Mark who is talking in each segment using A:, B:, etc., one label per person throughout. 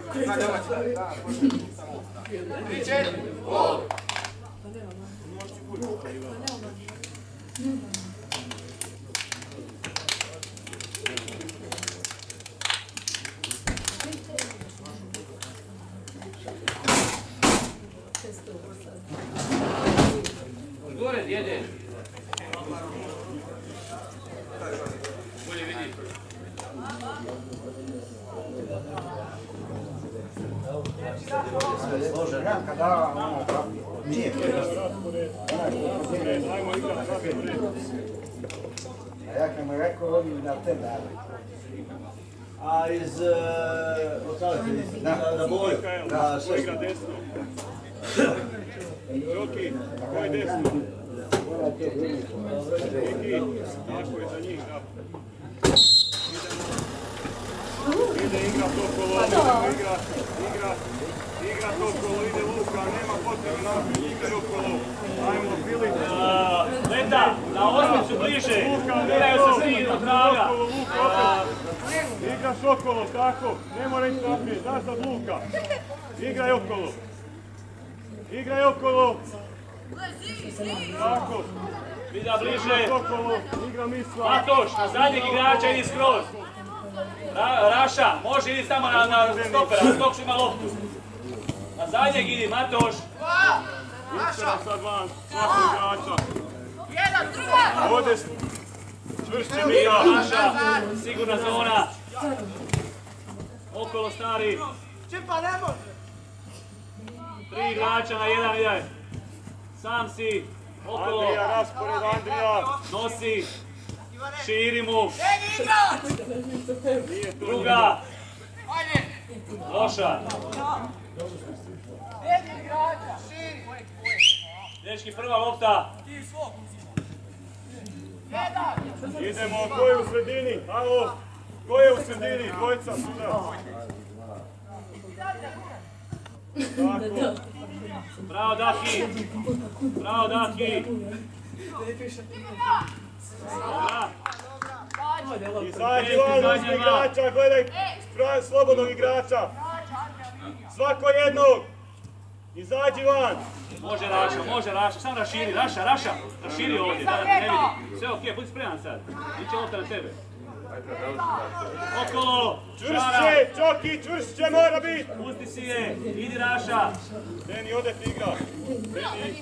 A: Gore djede. Bolje vidi.
B: Složen. Kada nije. A jak nam je rekao, oni na te dali.
C: A iz... na boju.
D: Da, ko igra desno. Joki, ko je desno? Iki, tako je za njih, da. Ide igra to kolo, igra to kolo, ide Luka, nema potrebe naprijed, igra to kolo. Ajmo, Filip.
A: Leta, na osmicu bliže. Igraju se svi do traga.
D: Igraš okolo, tako, ne mora ići naprijed, nazad Luka. Igraj okolo. Igraj okolo. Tako.
A: Vida bliže.
D: Igra okolo, igra misla.
A: Matoš, na zadnjeg igrača idi skroz. Raša, može idi samo na stopera, Stokš ima loptu. Na zadnjeg idi, Matoš.
D: Iskara sad van, svakog igrača. Ode čvršće Mika.
A: Raša, sigurna zona. Okolo stari.
E: Čipa, ne može!
A: 3 igrača na 1 ide. Sam si, okolo.
D: Andrija, raspored Andrija.
A: Nosi. Širi mu.
D: Nije to
A: Druga. Loša. Dečki, prva lopta.
D: Idemo, ko je u sredini? Alo, ko je u sredini? Dvojica suda. Tako.
A: Bravo, Daki. Bravo, Daki. Dobra.
D: Izađi van uz igrača, gledaj slobodnog igrača. Svako jednog. Izađi van.
A: Može Raša, samo raširi, Raša, raširi ovdje, da te ne vidi. Sve okej, budi spreman sad, iće lopta na tebe. Okolo,
D: Čvršće, Čoki, čvršće mora biti.
A: pusti si je, idi Raša.
D: Deni, ode ti igra. Deni.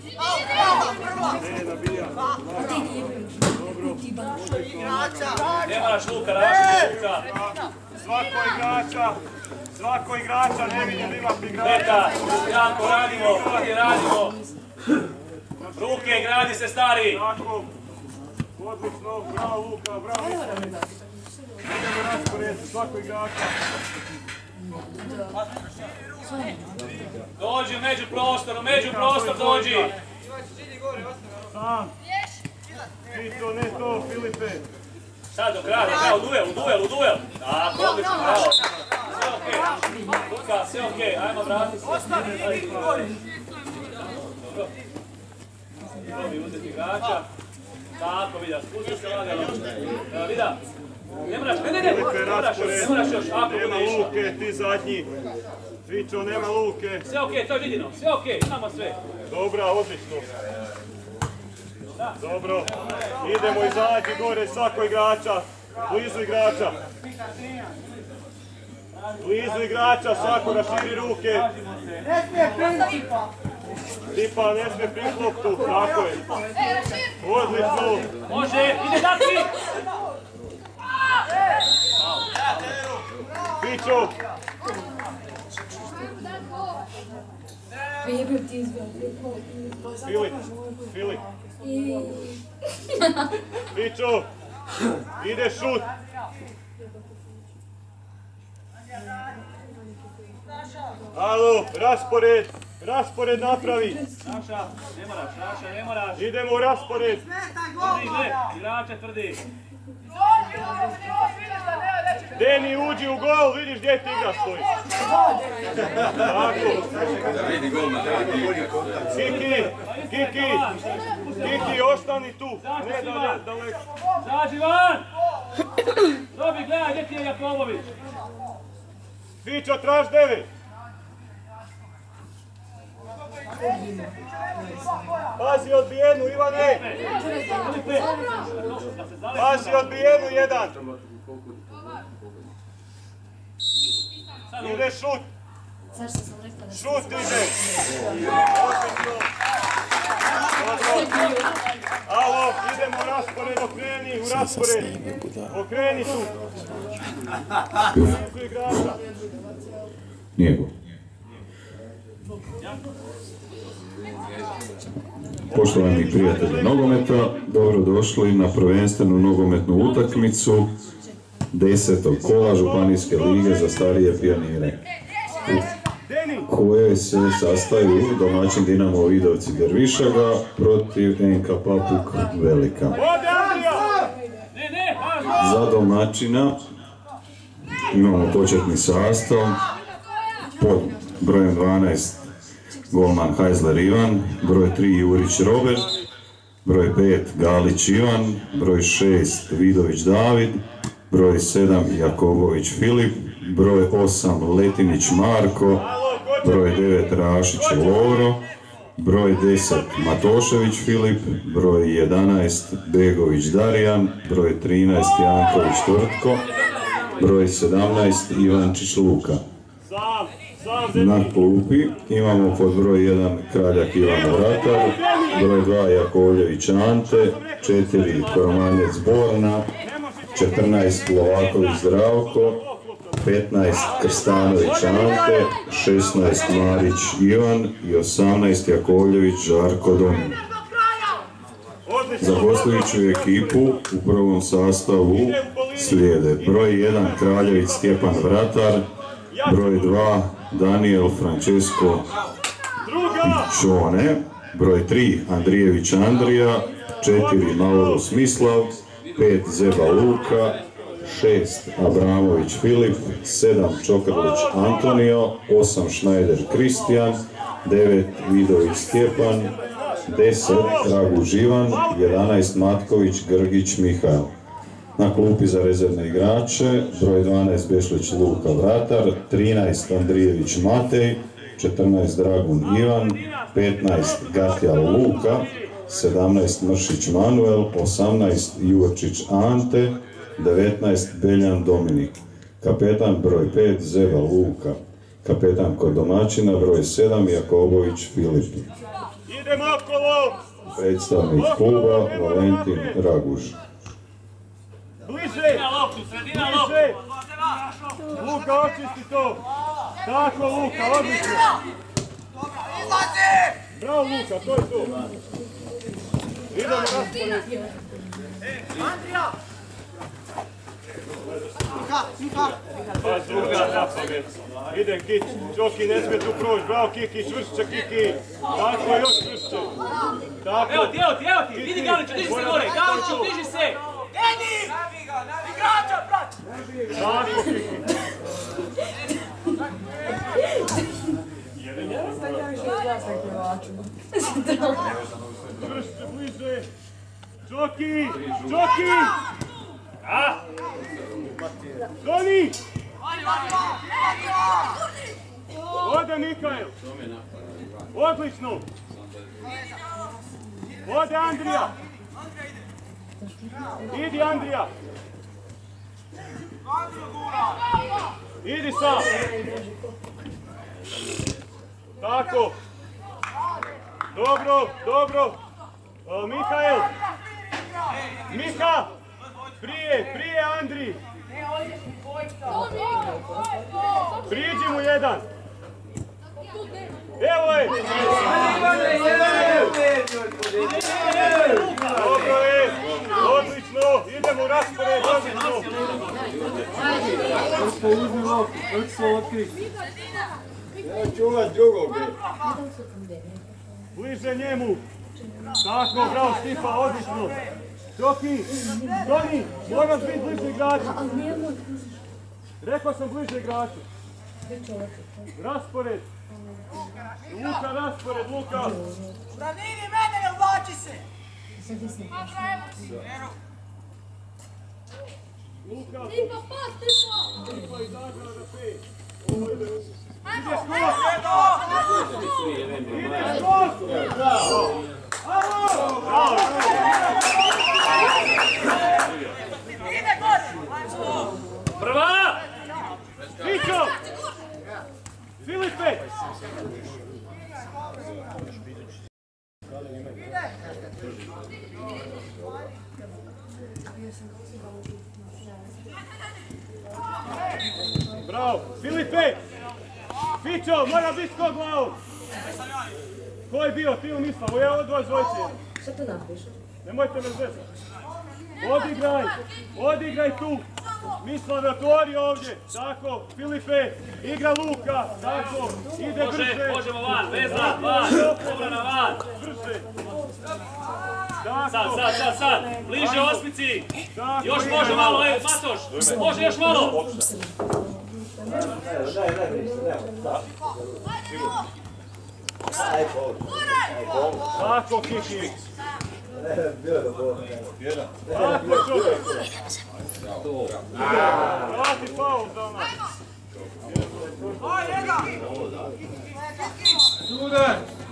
D: Ne, nabija. Dobro.
A: Ne moraš Luka, Raša, Luka.
D: Svako igrača, ne vidim ima igrača.
A: Leta, jako radimo, ovdje radimo. Ruke, gradi se stari.
D: Tako. Odlično, bravo Luka, bravo. Idemo raspored, svako igrača.
A: Dođi u među prostor dođi.
D: Sam. Ti to, ne to, Filipe.
A: Sad do kraja, u duel. Tako, odlično, bravo. Sve okej. Luka, sve okej, ajmo vrati se. Dobro. Probi uzeti igrača. Tako, Vida, spusti se lagano. Vida, ne moraš, ne moraš još, ako
D: Nema
A: bude išla.
D: Luke, ti zadnji. Fićo, nema Luke.
A: Sve okej, to je vidino, sve okej, imamo sve.
D: Dobra, odlično. Dobro. Idemo izađi gore svako igrača. Blizu igrača, svako raširi ruke.
E: Ne smije principa!
D: Tipa ne smije priti loptu, tako je. Odlično.
A: Može, ide Daki!
D: Fićo. Filip. Fićo. Ide šut. Alo, raspored napravi.
A: Raša, ne moraš.
D: Idemo u raspored.
A: Tvrdi, gle, igrača tvrdi.
D: Deni, uđi u gol, vidiš gdje ti igra stoji. Tako. Kiki, ostani tu. Ne daleko.
A: Zađi van! Robi, gledaj, gdje ti je Jakobović?
D: Stićo, traž 9. Pazi odbijenu, Ivane! Pazi odbijenu, 1. Ide šut! Šut ide! Alo, idemo u raspored, okreni, u raspored! Okreni tu! Nisu igrača!
F: Nije gol. Poštovani prijatelji nogometa, dobrodošli na prvenstvenu nogometnu utakmicu 10. kola Županijske lige za starije pionire, u kojoj se sastaju domaćin Dinamo Vidovci Dervišaga protiv NK Papuk Velika. Za domaćina imamo početni sastav pod brojem 12 golman Hajzler Ivan, broj 3 Jurić Robert, broj 5 Galić Ivan, broj 6 Vidović David, broj 7 Jakobović Filip, broj 8 Letinić Marko, broj 9 Rašić Lovro, broj 10 Matošević Filip, broj 11 Begović Darijan, broj 13 Janković Tvrtko, broj 17 Ivančić Luka. Na klupi imamo pod broj 1 Kraljak Ivan Vratar, broj 2 Jakovljević Ante, 4 Koromanjec Borna, 14 Lovaković Zdravko, 15 Krstanović Ante, 16 Marić Ivan i 18 Jakovljević Žarko Domin. Za gostujuću ekipu u prvom sastavu slijede broj 1 Kraljević Stjepan Vratar, broj 2 Daniel Francesco Pičone, broj 3 Andrijević Andrija, 4 Mauro Smislav, 5 Zeba Luka, 6 Abramović Filip, 7 Čokrlić Antonio, 8 Šnajder Kristijan, 9 Vidović Stjepan, 10 Draguž Ivan, 11 Matković Grgić Mihael. Na klupi za rezervne igrače broj 12 Bešlić Luka Vratar, 13 Andrijević Matej, 14 Dragun Ivan, 15 Gatljal Luka, 17 Mršić Manuel, 18 Jurčić Ante, 19 Beljan Dominik. Kapetan broj 5 Zeba Luka. Kapetan kod domaćina broj 7 Jakobović Filip.
D: Idemo okolo!
F: Predstavnik kluba Valentin Raguž.
D: Bliže! Bliže! Luka, očisti to! Tako, Luka, odlično! Bravo, Luka, to je to! Idemo raspored!
E: Andrija! Mika!
D: Pa druga napamet. Ide Kić, Čoki ne smije tu proći, bravo Kiki, čvršće Kiki! Tako, još čvršće! Tako!
A: Evo ti, vidi Galiću, diži se gore, Galiću, diži se!
E: Edi! Igrača, brat!
D: Tako, Kiki! Čvršće, bliže! Čoki! Čoki! Toni! Ode Mikael! Odlično! Ode Andrija! Idi Andrija! Idi sam! Tako! Dobro, dobro! Mikael! Mika! Prije Andri! Priđi mu jedan! Evo je! Dobro je! Odlično! Idemo u raspored! Odlično!
C: Uzmi loptu, kako se otkri. Ja čuvat drugog.
D: Bliže njemu! Tako, bravo Stipa, odlično! Čoki! Toni! Moraš biti bliže igraču! Rekao sam bliže igraču! Raspored! Luka, raspored, Luka!
E: Branini mene, ne uvlači se!
D: Luka!
G: Stipa, pas, Stipa!
D: Stipa izađa na 5!
A: Prva!
D: Fićo! Filipe! Bravo! Filipe! Fićo, mora biti skok glavom! Ko je bio? Ti umislao, ovo je ovo dvoje dvojce.
G: Šta to napiše?
D: Nemojte me zvezati. Odigraj tu. Mislave, otvori ovdje. Tako, Filipe, igra Luka. Tako, ide brže.
A: Možemo van, vezan, van, obrana van.
D: Brže.
A: Sad, bliže osmici. Još može malo, Matoš, može još malo.
D: Tako, Kiki. Tako, čuvaj. Vrati faul za nas.
C: Sudar!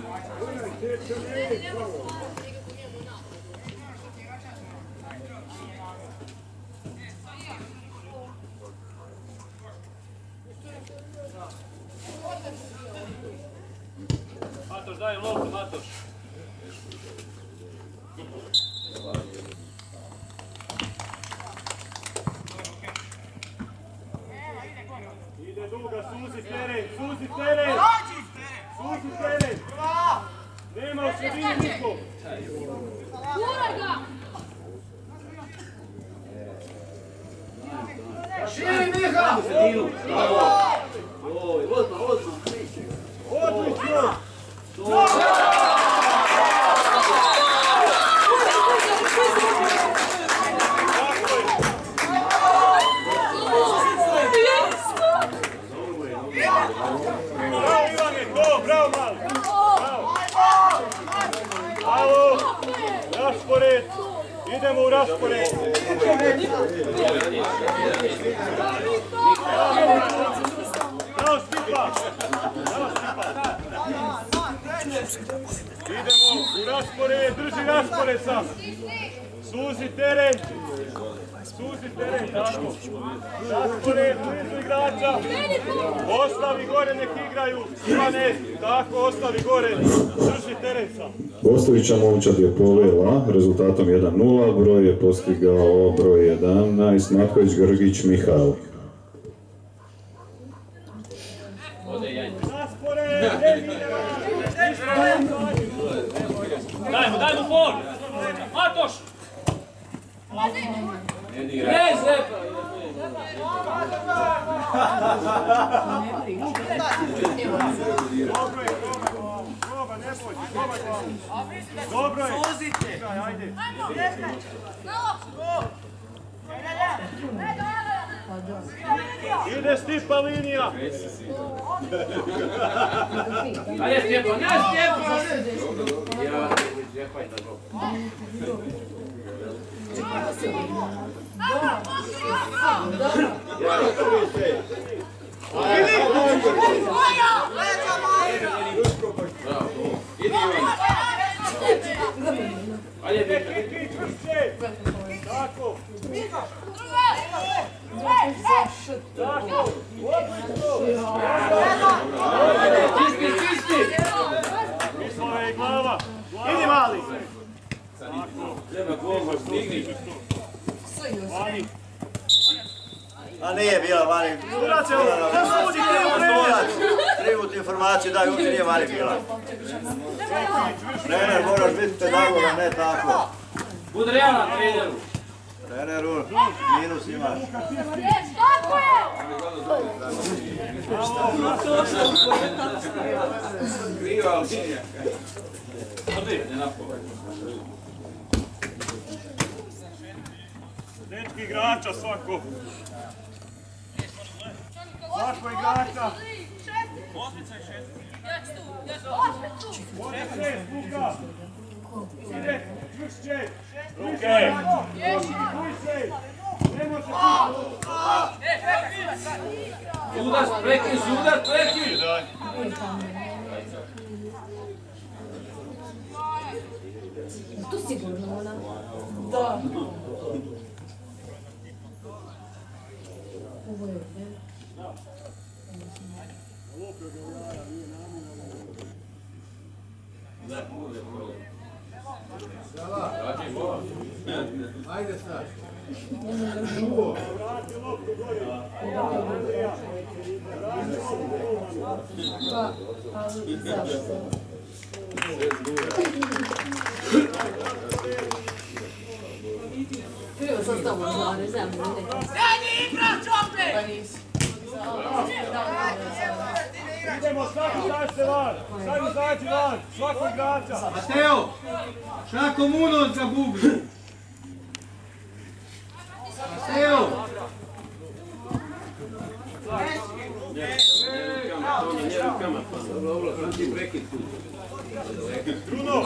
A: Matoš, daj loptu, Matoš.
D: Ide duga, suzi teren. Nema u sredini niko.
C: Širi Miha!
D: Odlično! Bravo Ivane, bravo mali! Bravo! Raspored! Idemo u raspored! Bravo Stipa! Idemo u raspored, drži raspored sam! Suzi teren, tako. Raspored, blizu igrača. Ostavi gore, nek igraju. Ivane, tako, ostavi gore. Drži teren sam.
F: Ostovića momčad je povela rezultatom 1-0, broj je postigao broj 11, Matković Grgić Mihajl.
D: Raspored,
A: Daj mu for! Matoš! Ne, Zepa!
D: Proba, ne boj, proba glavu. Dobro je. Ajde. Ide Stipa linija.
A: Ajde Stjepan, ne Stjepan!
D: Tako.
A: Čisti!
D: Mislava je glava. Idi mali. Vani.
H: A nije bila vani. Krivu ti informaciju daj, uopće nije vani bila. Trener, moraš biti pedagoga, ne tako.
A: Budi realan, treneru.
H: Treneru, minus imaš.
A: Kriva linija.
D: Dečki igrača svako. Svako igrača. Vodi šest, Luka. Ide, čvršće.
A: Ruke.
D: Buj se. Ne može
A: Sudar, prekin, sudar, prekin!
G: Tu sigurno ona.
E: Da.
G: Ovo je,
C: Ajde sad.
G: pa, ali zašto? Krivo sam stavila zvane, zemlje, ne.
E: Sredi igrač opet!
G: Pa nisi.
D: Idemo, svaki izađite van! Sad izađi van! Svakog igrača!
C: Mateo, šakom unos za bubnu. Mateo!
D: Bruno!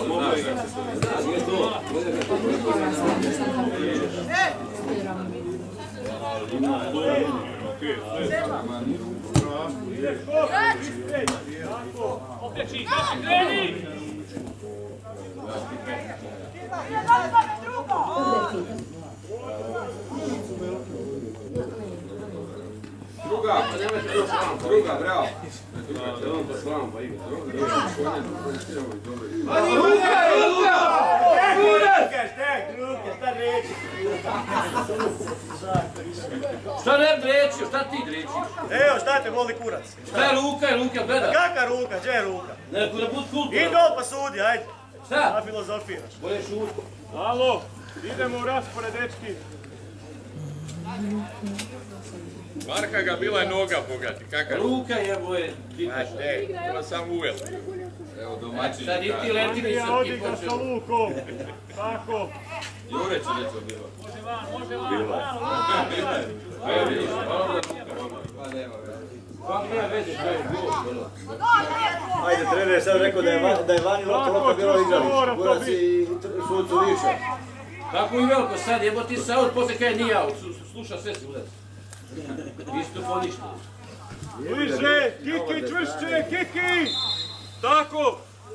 A: Okreći, kreni!
I: Druga, pa nemojte to slam, druga, bravo. Da on to slam, pa igra.
A: Šta ne drečio, šta ti drečiš?
H: Evo, šta te boli kurac?
A: Šta je ruka i ruka, gleda?
H: Kaka ruka, gdje je ruka?
A: Ne bud kultura.
H: I dol pa sudi, ajde.
A: Šta?
H: Da filozofiraš.
A: Bolje šutko.
D: Alo, idemo u raspored, dečki.
I: Varka ga bila je noga, bogati, kakav?
A: Ruka je boje.
I: To sam uvel. Evo, domaćin.
A: Sad i ti leti mi
D: Ja
A: srki
D: odigra sa
A: počeo.
D: lukom. Tako.
I: Jure će nećo bilo.
A: Može van. Kako je veze, što je gol?
H: Ajde, trener je sad rekao da je vani lopta bilo igralište. Kurac i sucu više.
A: Kako i veliko sad, jebo ti se out, poslije kaj nije out, sluša sve se udati. Isto poništa.
D: Bliže, Kiki, čvršće, Kiki! Tako!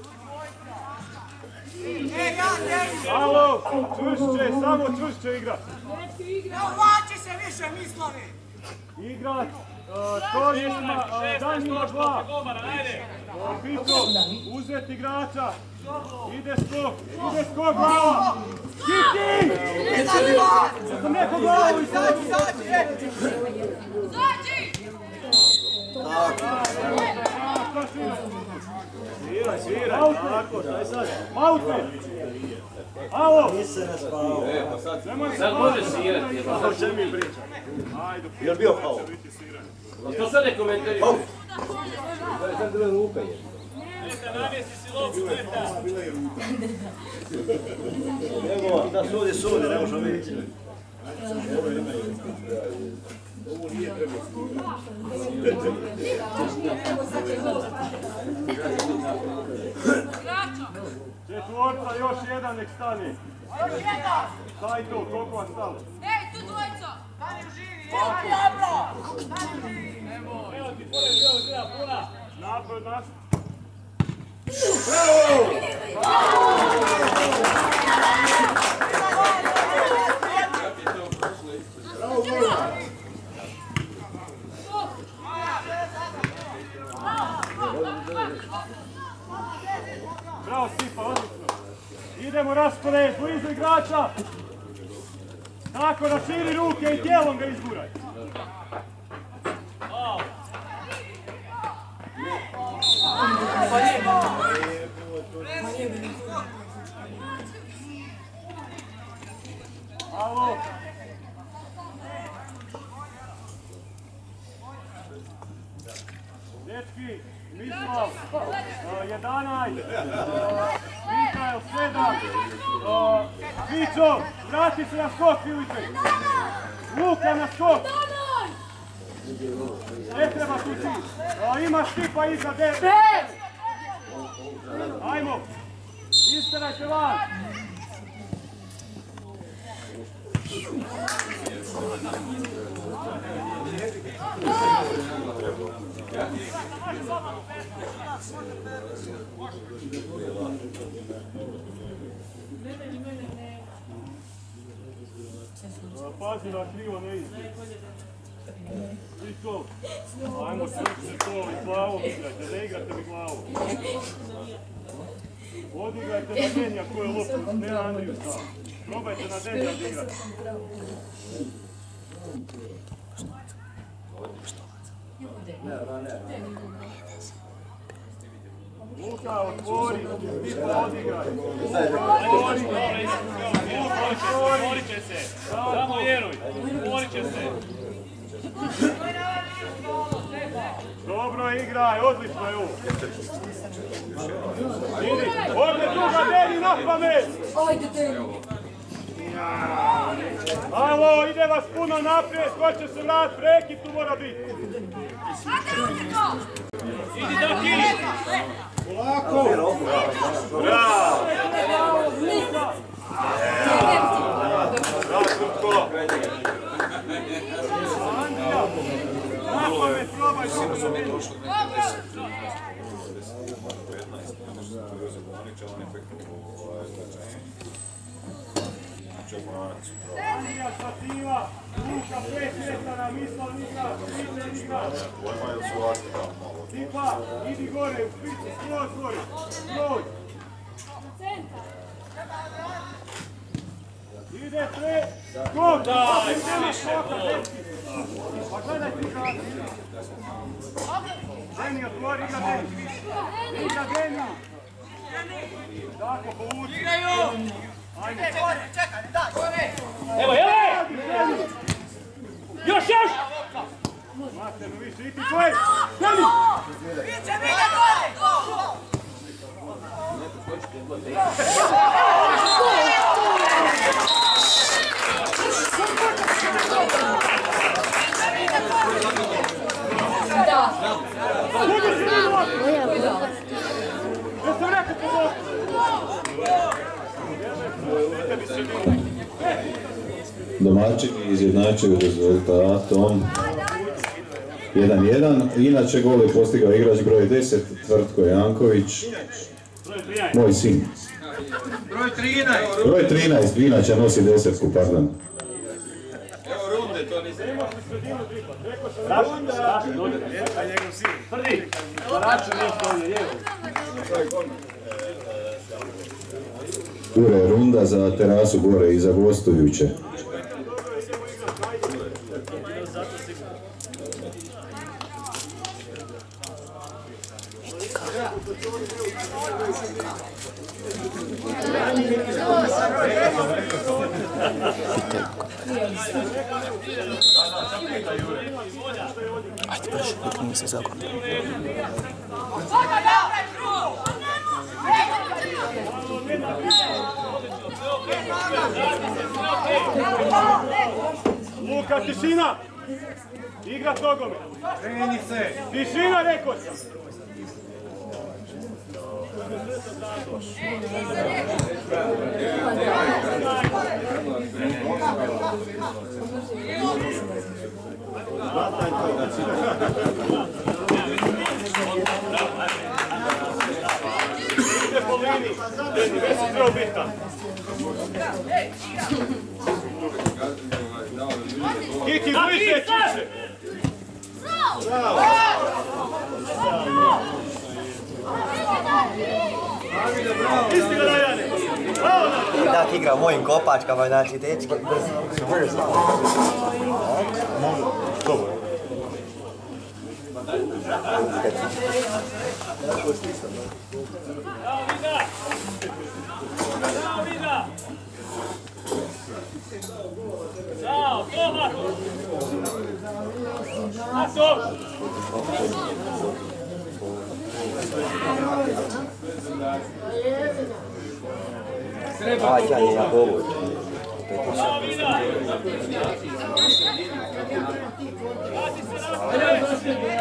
D: Alo, čvršće, samo čvršće igrat.
E: Ne uvlači se više, Mislavi!
D: Igrat, Torijima, danjima dva. Pito, uzeti igrača. Ide skok, glava! Kiki! Sam neko glavu izađi!
H: Sviraj, tako, šta je sad?
D: Maute! Alo!
H: Nisi se ne spavao.
A: Sad može svirati.
H: O čem mi pričam? Je li bio faul?
A: Što sad ne komentariš?
H: Njegova, da sudi, ne možemo vidjeti.
D: Četvorca, još jedan nek stane. Staj to, koliko vas stalo?
E: Ej, tu dvojica! Dani uživi, evo dobro!
A: Evo ti pored bilo gleda puna.
D: Napred nas. Bravo Stipa, odlično. Idemo raspored, blizu igrača. Tako, raširi ruke i tijelom ga izguraj. Alo. Dečki, Mislav, 11, Mikael, 7, Vićo, vrati se na skok, Filipe. Luka na skok. Ne treba tu ti. Imaš Stipa iza 9. Ajmo. Istarajte van. Pazi da krivo ne ide. I to. Ajmo srce to i glavom igrajte, ne igrate mi glavom. Odigrajte na Denja koji je loptu, ne na Andriju sam. Probajte na Denja odigrati. Luka, otvori, Stipa odigraj.
A: Otvorit će se, samo vjeruj, otvorit će se.
D: Dobro igraj, odlično je ovo. Idi, ovdje druga Deni na pamet.
G: Ajde, Deni.
D: Alo, ide vas puno naprijed, ko će se vrat, prekid tu mora biti.
A: Idi Daki!
D: Polako! Bravo! Bravo, Srpko! Na pamet, probaj! Andrija Stativa, Luka 5 metara, Mislav Nika, Nika. Stipa, idi gore, u špicu, skroz gore, skroz. Ide tre, skok!
A: Daj, više,
D: Pa gledaj ti kada. Deni, otvori, igra Deni. Igra Deni. Tako, povuci.
E: Igraju!
D: Ajde.
E: Čekaj, daj!
A: Evo, još!
D: Mater, više, idi tvoj! Deni!
E: Viće, gore!
G: Da.
D: Ja sam rekao pomoći!
F: Domaćini izjednačuju rezultatom 1:1. Inače gol je postigao igrač broj 10, Tvrtko Janković, moj sin.
I: Broj 13.
F: Broj 13, inače nosi 10, pardon.
I: Evo runde, to nisam.
A: Prvi, Račun nešto ovdje, lijevo.
F: Ure runda za terasu gore i za gostujuće.
J: Ajde, brže, dok nije se zakon.
D: Luka, tišina! Igra nogomet! Kreni se! Tišina, rekao sam! Ide po liniji! Već si trebao biti tam! Kiki, bliže, čiše! Bravo! Isti ga Dajane!
H: Tak igra u mojim kopačkama, znači dečki brzo.
D: Dobro.
A: Ćao, to Marko! Marko!
H: Ajde, ja povuć.
A: Ćao, Vida!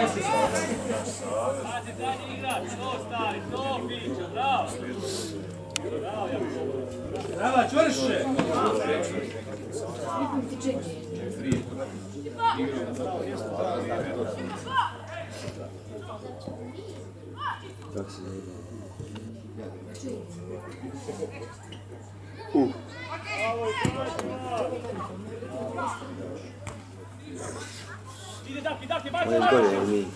A: Pazi, dalje igrač, to stari, to piće, bravo! Brava, čvršće!
C: Kako se zove?
A: Ovo je zgore, jer mi...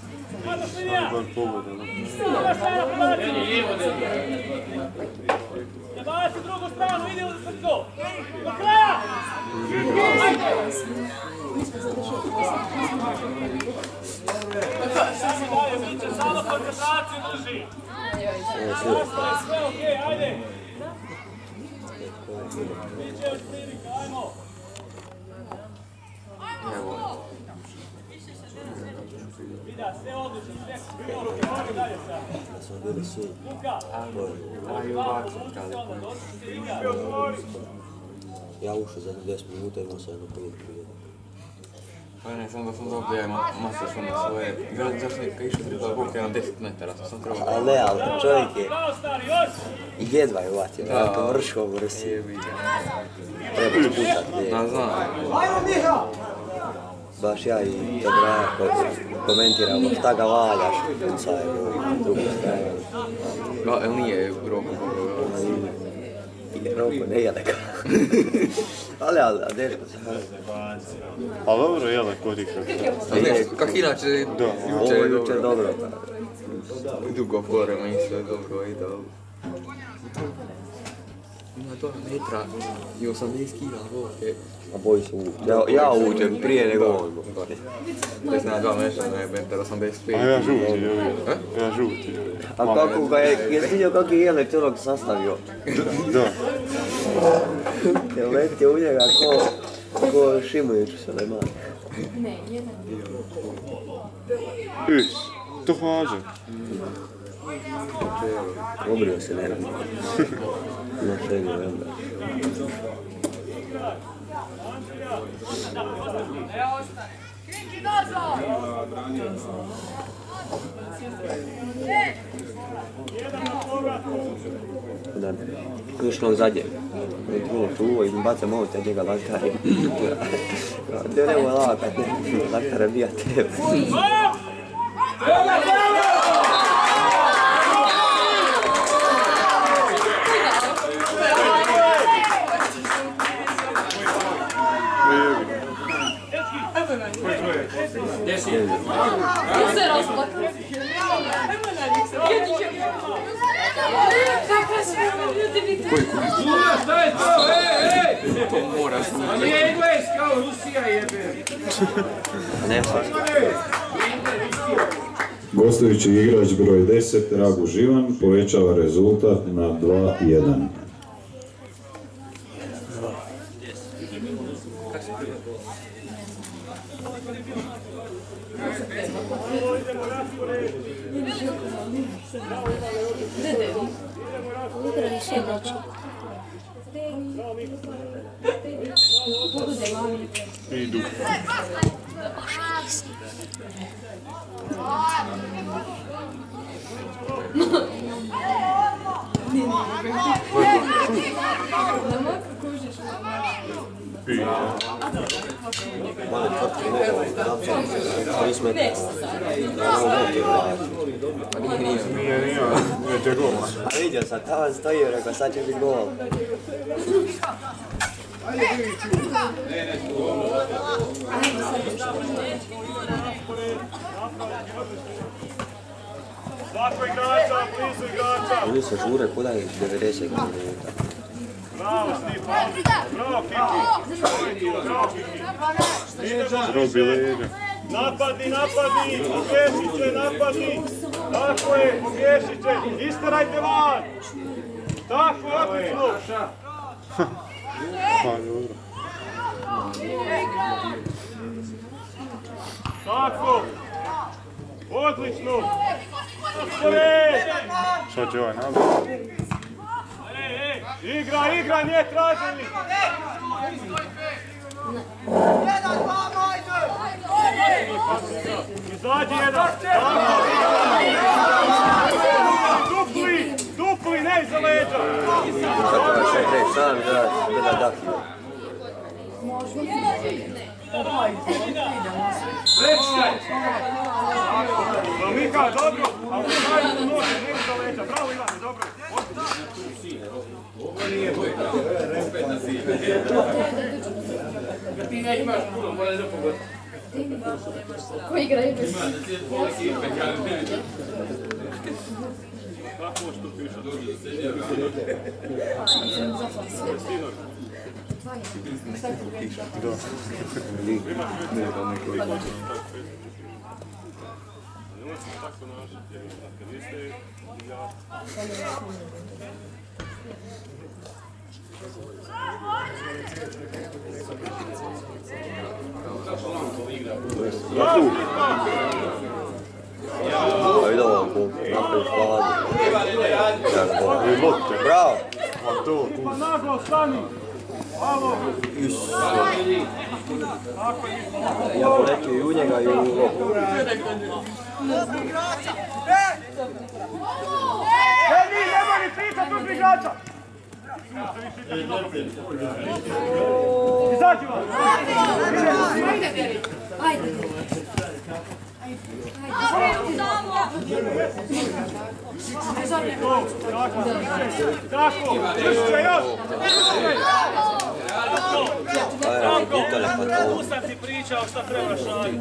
A: Ne baci drugu stranu, ide u srcu! Do kraja! Samo koncentraciju drži! Sve okej, ajde! Biće od prilika, ajmo! Vida, sve odlično, sve poruke, mogu dalje sad. Luka!
C: Ja ušao za 10 minuta i imao sam jedno prije.
I: Pa ne, samo da sam dobio masačno na svoje. Zašto je išao treba buke na 10 metara, to sam trebao.
C: Ali ne, ali čovjek je... I jedva je uvatio, kao vrško u Rusiji. Treba sputat.
I: Da, znam.
C: Baš ja i Dobraja komentiramo šta ga valjaš, kuca je drugo strane.
I: Jel nije Roko?
C: Roko ne jede ka. Ali, deško se.
D: Pa dobro, jele kod igra.
I: Kak inače,
C: juče je dobro.
I: Dugo forema i sve dobro i dobro. Ima to metra i 80 kila voke.
C: A boji se uvući. Ja uvučem prije nego on.
I: Ne znam, 2 metra, ne, metar 85.
D: A ja žuti, ja žuti.
C: A kako ga je vidio kako je Jele čovjek sastavio?
D: Da.
C: Je letio u njega ko Šimović u Selejmanu.
G: Ne, jedan.
D: To hađe.
C: Obrio se, ne znam. Ima šegio, vremena.
E: Kriki nazad!
C: Da, ključno zadnje. Ne čuvo i baca mot, ja njega laktari. Te nemo lakat, laktara bija tebe.
G: Se razplakao.
I: Šta je to? To mora snimati. A nije Engleska, Rusija jebe.
C: Ne faš.
F: Gostujući igrač broj 10, Ragu Živan, povećava rezultat na 2-1.
G: Ugrali sljedeći.
D: Idu.
C: Mali tvrtki nekako, zapšali smo je
D: Nije te gol.
C: A vidio sam, tamo stoji i rekao, sad će biti gol.
D: Svako igrača, blizu igrača.
C: Oni se žure kuda je 90 minuta.
D: Bravo, Stipan. Bravo, Kiki. Bravo, Kiki. Robi lega. Napadni, pobješit će, napadni. Tako je, pobješit će. Istarajte van. Tako, odlično. Pa, dobro. Tako. Odlično. Šta će ovaj napraviti? Igra, nije traženi! Izađi jedan! Dupli, ne iza leđa!
C: Jahio.
D: Mika, dobro, a u kraju nože, ne iza leđa. Bravo Ivane, dobro. Ovo nije bojka.
A: Ti ne imaš puno, moraš da pogoditi.
G: Ko igra igra?
A: Ima da ti je pola kipe, kada ne vidim.
D: Kako što piše?
A: Dođe da se jedno.
D: Tako našati, jer kad niste
C: Ja vidim ovako, napraviš hladno. Bravo!
D: Pa naglo stani! Alo!
C: Ja poletio i u njega i u lopu.
D: Edi, nema ni pričat uz igrača! Izađi vam!
G: Ajde.
D: Tako, čvršće još!
A: Tu sam ti pričao šta trebaš raditi.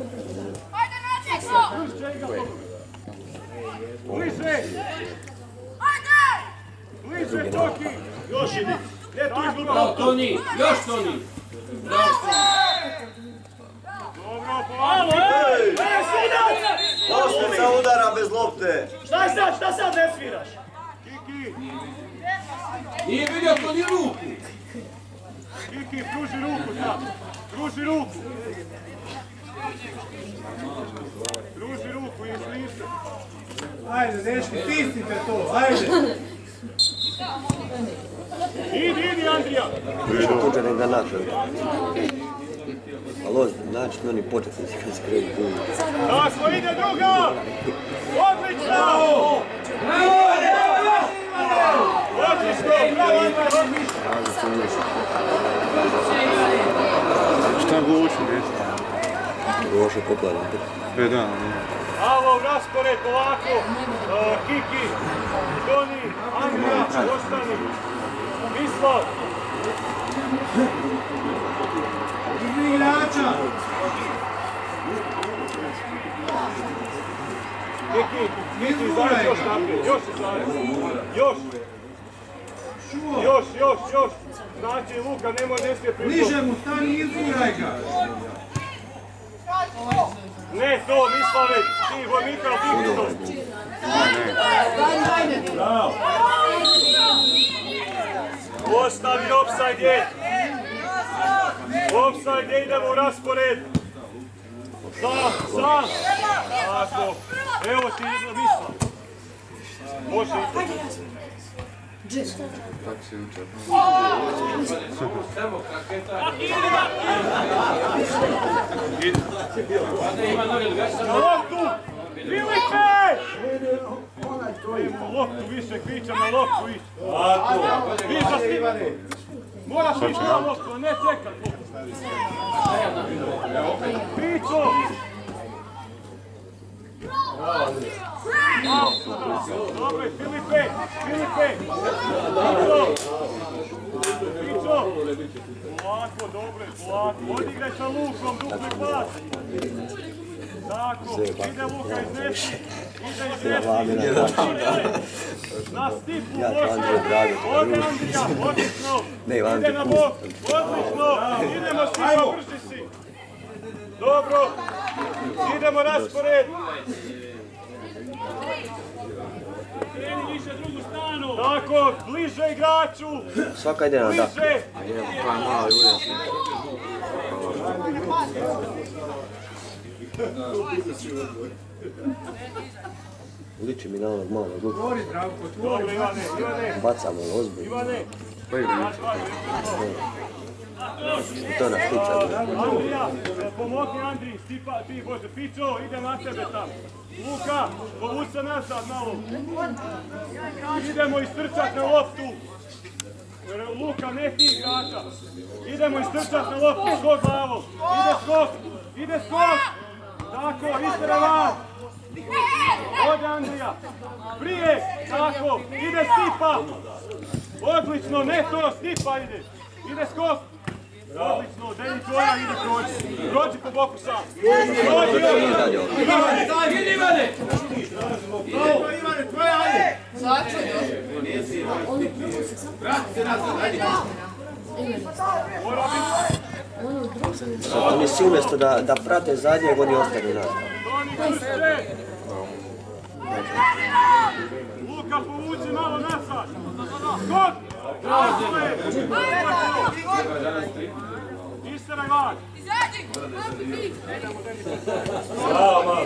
D: Bliže! Bliže, Toki! Još idi! Ne, tu izgubi!
A: Bravo, Toni! Još Toni! Bravo,
D: Dobro, polako! Ej, sinac!
H: Osmica udara bez lopte!
D: Šta sad ne sviraš? Kiki!
A: Nije vidio Toni ruku!
D: Kiki, pruži ruku sad! Pruži ruku! Pruži ruku i sliste!
K: Ajde, dečki, stisnite to, ajde!
D: Idi, Andrija!
C: Više početnik da napravi. Ali znači oni početnici kad se krenu tu.
D: Tako, ide druga! Odlično! Odlično! Bravo, Andrija!
K: Šta Gošo, nešto?
C: Gošo pokladno.
K: Da.
D: Alo, raspored, polako! Kiki, Toni, Andrija, ostani! Mislav!
K: Drugi igrača!
D: Kiki, izađi još naprijed, još izađi! Još! Znači, Luka, nemoj ne smije pritom.
K: Bliže mu, stani, izguraj ga!
D: Ne to, Mislave, ti vojnika, ti to. Bravo. Ostavi offside, offside, idemo u raspored. Sam. Tako. Evo ti Mislav. Može i
I: Tako se uče.
A: Samo kaketa. Ima noge drugačije.
D: na loptu! Filipe! Loptu više, kričam na loptu više. Više Stivane. Moraš ići na loptu, a ne čekat loptu. Kričo! Dobro, Filipe! Kričo! Polako, dobro, polako. Odigraj sa Lukom, dupli pas. Tako, ide Luka iznesi. Na stipu, ode Andrija, odlično. Ide na bok, odlično. Idemo stipa, brži si. Dobro, idemo raspored. Kreni više drugu stranu. Tako, bliže igraču.
C: Svaka ide na dak.
D: Bliže.
I: Pa je malo ujasno.
C: Liči mi na onog malog luka.
D: Dobro, Ivane.
C: Bacamo ozbiljno.
D: Ivane.
C: To na špica.
D: Andrija, pomogi Andriji, ti Bože, Pićo, ide na tebe tamo. Luka, povuci se nazad malo. Idemo istrčat na loptu. Luka, ne ti igrača. Idemo istrčati na loptu, skok glavom. Ide skok, ide skok. Tako, istere van. Ode Andrija. Prije, tako, ide Stipa. Odlično, ne to, Stipa ide. Ide skok. Odlično, Deni tvoja, ide prođi. Prođi po boku sam. Prođi,
A: Ide Ivane!
D: Ivane, tvoja, ajde.
A: Vrati se nazad, ajde.
C: Oni svi umjesto da prate zadnjeg, oni ostanu nazad.
D: Luka, povuci malo nazad. Skok! Isteraj van. Bravo, malo.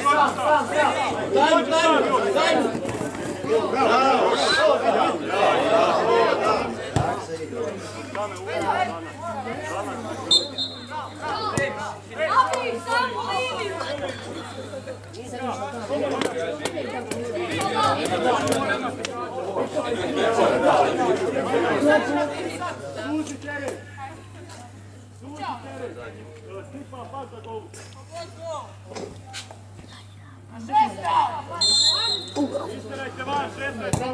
D: Istirajte van, 16,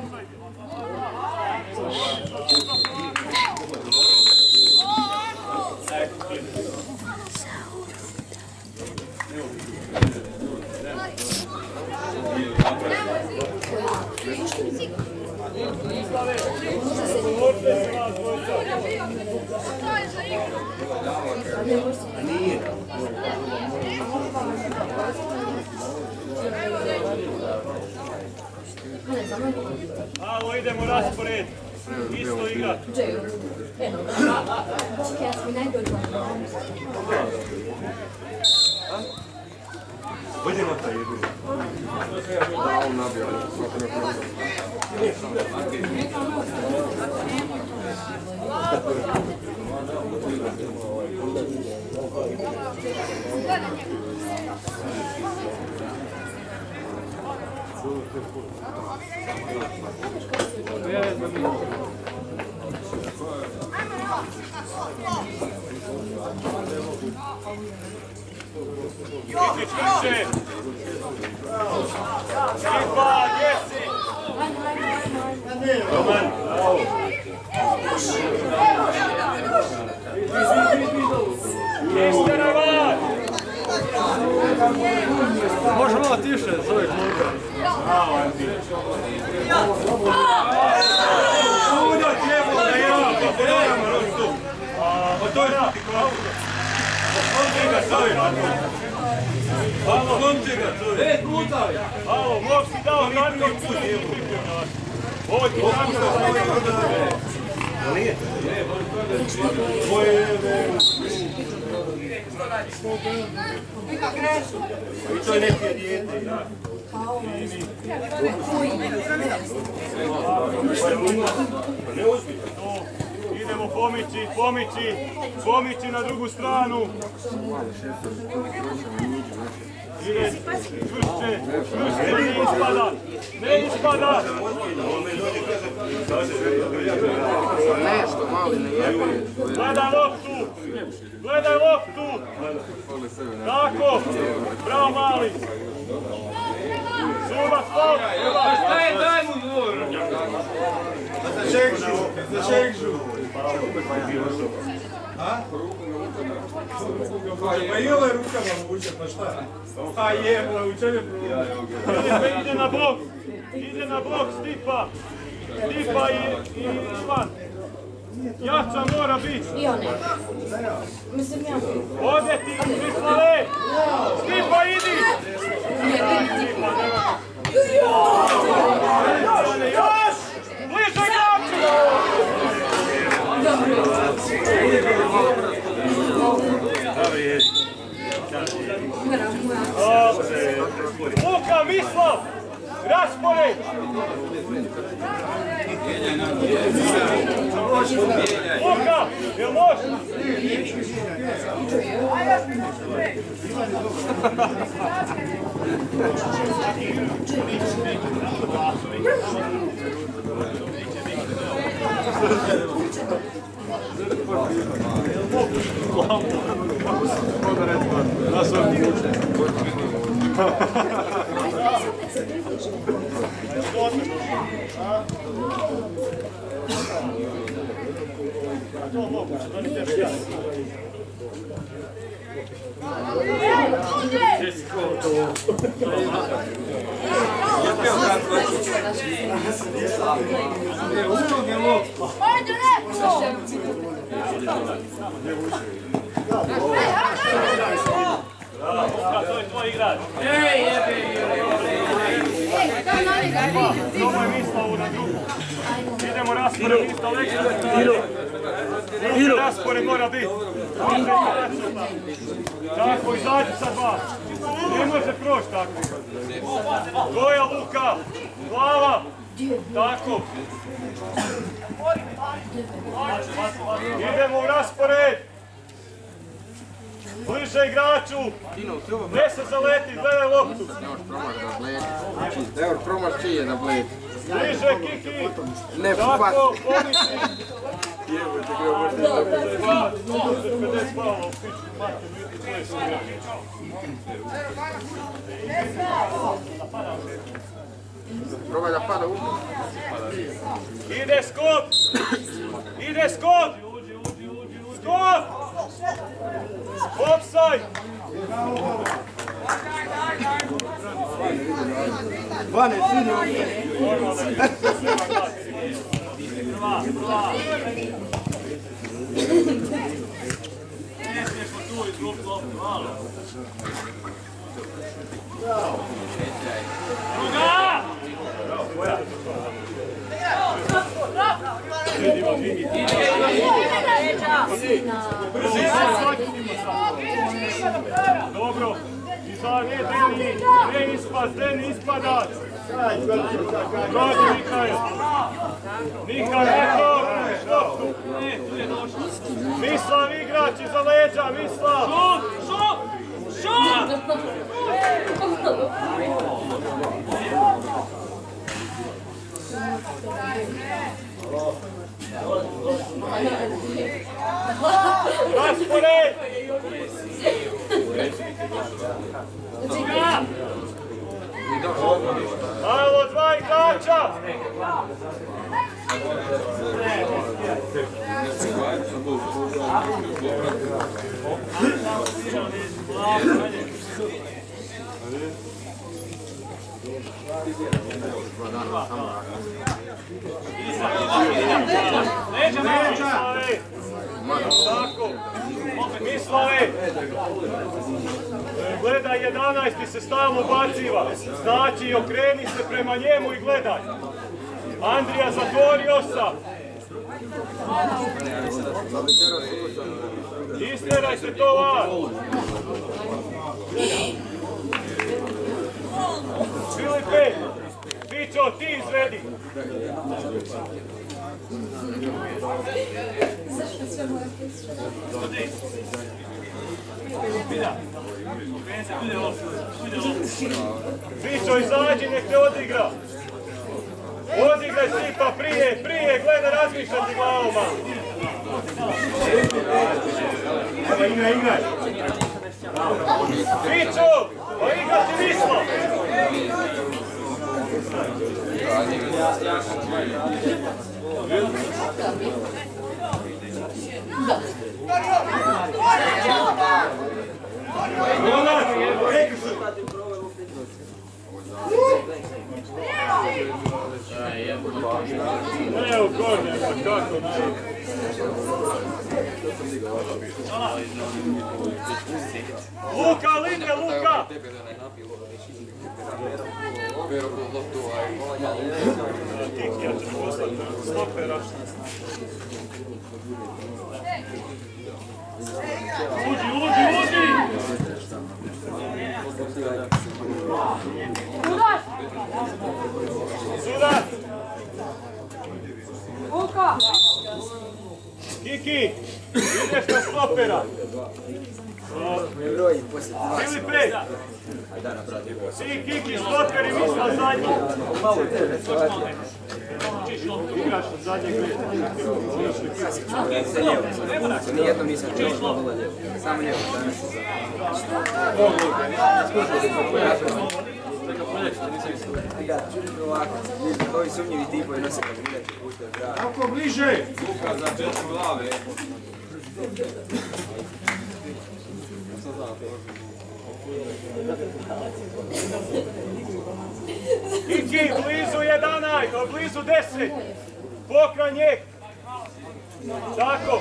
D: Alo, idemo raspored. Isto igrat.
L: Budemo taj jedin.
D: Stipa, gdje si? Roman. Istere van!
L: Može malo tiše, zove kluka.
D: Bravo, Anti. Udo, tjebo, da je pogledamo rostu. Pa to je ti kao. Slomče ga, zove. Halo, slomče ga, zove. 5 puta. Halo, Mok si dao karton put. Ovo ti karton.
L: Nije?
D: I to je neke dijete. Ne uzmi. Idemo pomići na drugu stranu. Ide, čvršće, ne ispada. Gledaj loptu. Tako, bravo mali. Subac, faul.
A: Daj mu dvor.
L: Začekžu. Pa i ova rukama vuče, pa šta? Pa jebo, u čem je problem?
D: Ide na blok, Stipa i Ivan. Jača mora biti.
G: I one. Mislim ja.
D: Ode ti, Mislave! Stipa, idi! Još! Bliže igrači! Luka, Mislav! Raspored! Luka, jel može?
A: To je tvoj igrač.
D: Ovo je Mislavu na drugu. Idemo raspored, Misla leći na stranu. Raspored mora biti. Tako, izađi sa dva. Ne može proći tako. Goja Luka, glava. Tako. Idemo u raspored. Bliže igraču. Ne se zaleti, gledaj loptu.
I: Evo promaš čije na bled.
D: Bliže Kiki.
I: Ne,
D: tako, pomisli.
I: Probaj da pada u.
D: Ide skok! Ide skok! Skok! Offside!
B: Vane, sinu!
D: Dobro, ne ispada. Prođi Mikael. Mikael, eto. Mislav igrač iza leđa, Mislav.
A: Šut! Šut!
D: Raspored! Ajmo, dva igrača! Tako, Mislave, gledaj 11. se stalno baciva, znači okreni se prema njemu i gledaj. Andrija zatvori osa. Isteraj se to van. Filipe, Pićo, ti izvedi. Pićo, izađi, nek te odigra. Odigraj Stipa prije, gledaj, razmišljati glavama. Igraj. Pićo, pa igra ti Misla. Evo gornje, pa kako ne? Luka, Linde, Luka! Kikija će poslati stopera. Uđi! Sudac!
E: Luka!
D: Kiki, ideš na stopera. Ili pred. Svi Kiki, stoperi, misla zadnji. Igraš od zadnjeg gleda.
C: Nijednom nisam čeo što bilo lijepo. Samo lijepo danas se ovako, ovi sumnjivi tipovi nose kad vidjeti puštaju grad.
D: Kako bliže!
I: Luka za četiri glave.
D: Kiki, blizu 11, blizu 10. Pokraj njeg. Tako.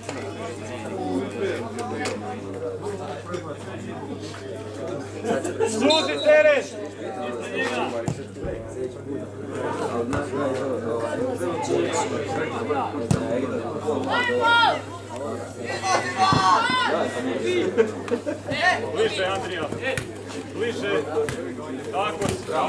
D: Suzi teren. Bliže, Andrija. Bliže. Tako.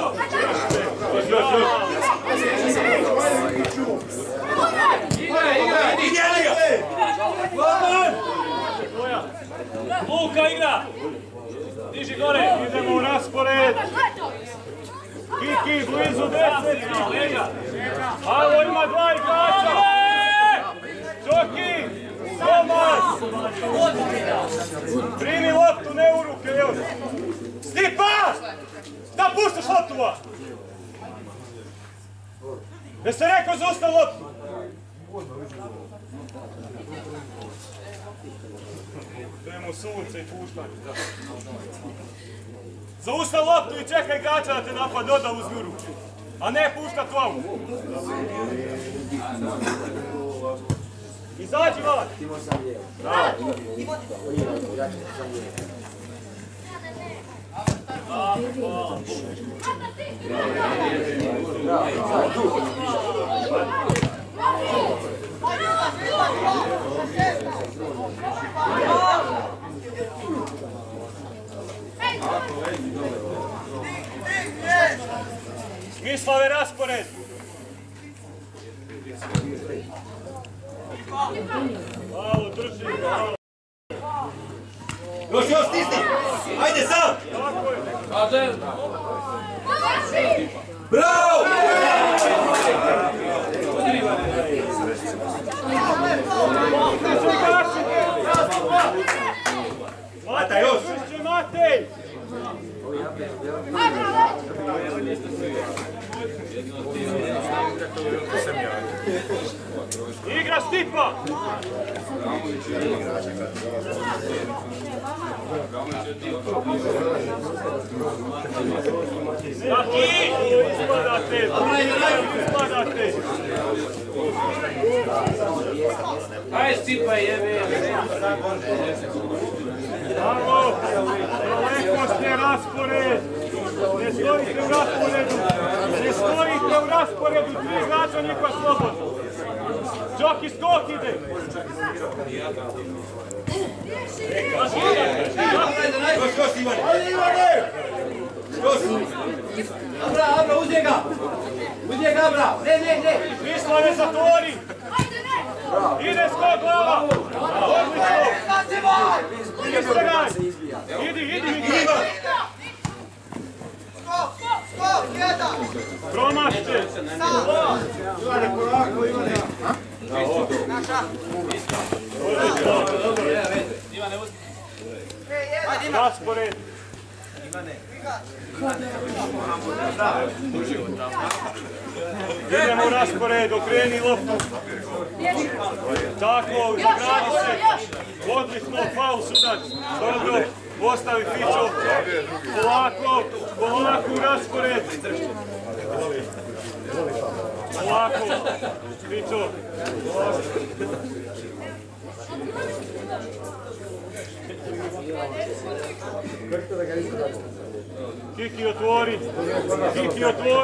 A: Luka igra! Diži gore!
D: Idemo u raspored! Kiki, blizu 10! Alo, ima 2 igrača! Čoki! Tomas! Primi loptu, ne u ruke, još! Stipa! Da puštaš loptu! Da se rekao zaustav loptu! Idemo sunce i puštanje. Zaustav loptu i čekaj igrača da te napad, doda uzmi u ruke. A ne puštat valu. Izađi van. Bravo. Mislave raspored. Malo drži, malo.
H: Još stisni! Ajde sam! Bravo! Mata još!
D: Matej! Igra Stipa! Ispadate!
A: Aj Stipa jebe!
D: Bravo! Daleko ste raspored! Ne stojite u rasporedu! Ne stojite u rasporedu! 3 igrača niko slobodno! Džoki skok ide!
H: Još Ivane! Ajde Ivane! Abra, uzje ga! Uzje ga, Abra! Ne!
D: Mislave zatvori! Ide skok glava! Odlično! Idi!
E: Skok, jedan!
D: Promašte!
K: Ivane, polako, Ivane!
D: Raspored! Idemo u raspored, okreni loptu. Tako, zagradi se. Vodili smo faul sudac. Dobro, postavi Fićo. Polako u raspored. Polako, Fićo. Kiki otvori, Kiki!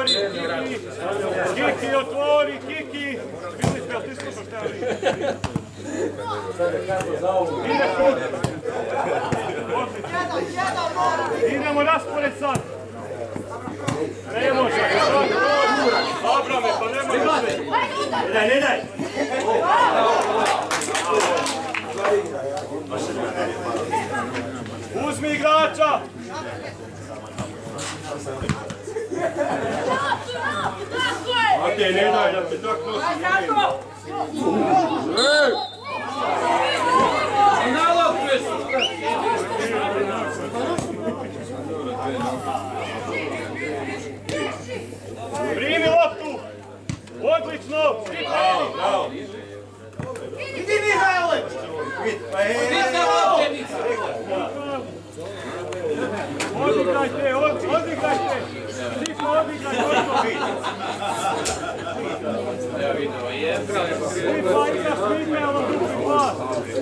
D: Vidite, ti slušaš šta je? Idemo raspored sad. Ne može. Abrame, pa ne može.
H: Ne daj!
D: igrača! Okej, ne daj da te tak nosi, ne vidim. Primi loptu! Odlično! Bravo!
K: Idi Mihajle!
D: Odigrajte, odigrajte! Stipa, odigrajte, odigrajte! Stipa, igra Stipe, ali drugi glas!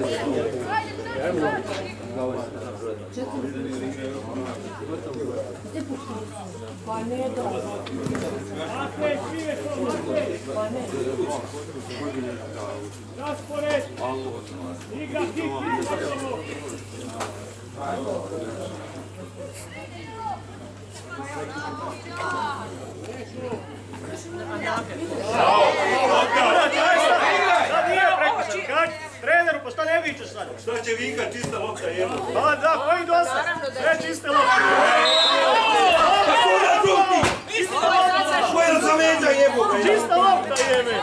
D: Matej, krive to, Matej! Raspored! Igra hit, sad nije prekršan, kak? Treneru, pa šta ne vičeš sad?
K: Šta će vika, čista lopta jebo?
D: Pa da, koji dosad? Sve čiste lopte.
K: Kako da drugi? Koje za međa jebo ga jebo?
D: Čista lopta jebe.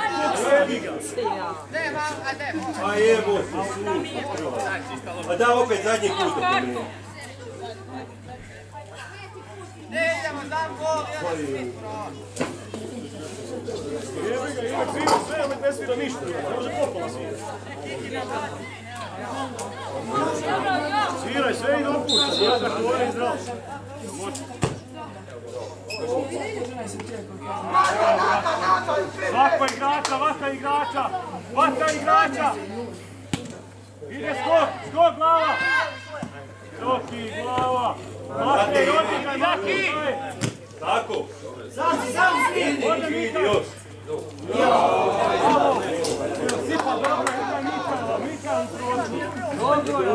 K: A jebo si su. Pa da opet zadnji put da pomeni.
E: Ne idemo, dam gol, jedan
D: Jebi ga, ide krivo sve, ali ne svira ništa. Ne može popola svira. Sviraj, sve ide opušta. Ja tako govorim i zdravo. Svaka igrača, vata igrača! Vata igrača! Ide skok, skok glava! Skoki glava! Matej, odigraj, Matej!
K: Tako!
D: Sam vidi još! Sipa, dobro, igraj Mikaela, Mikael prođi! Dobro,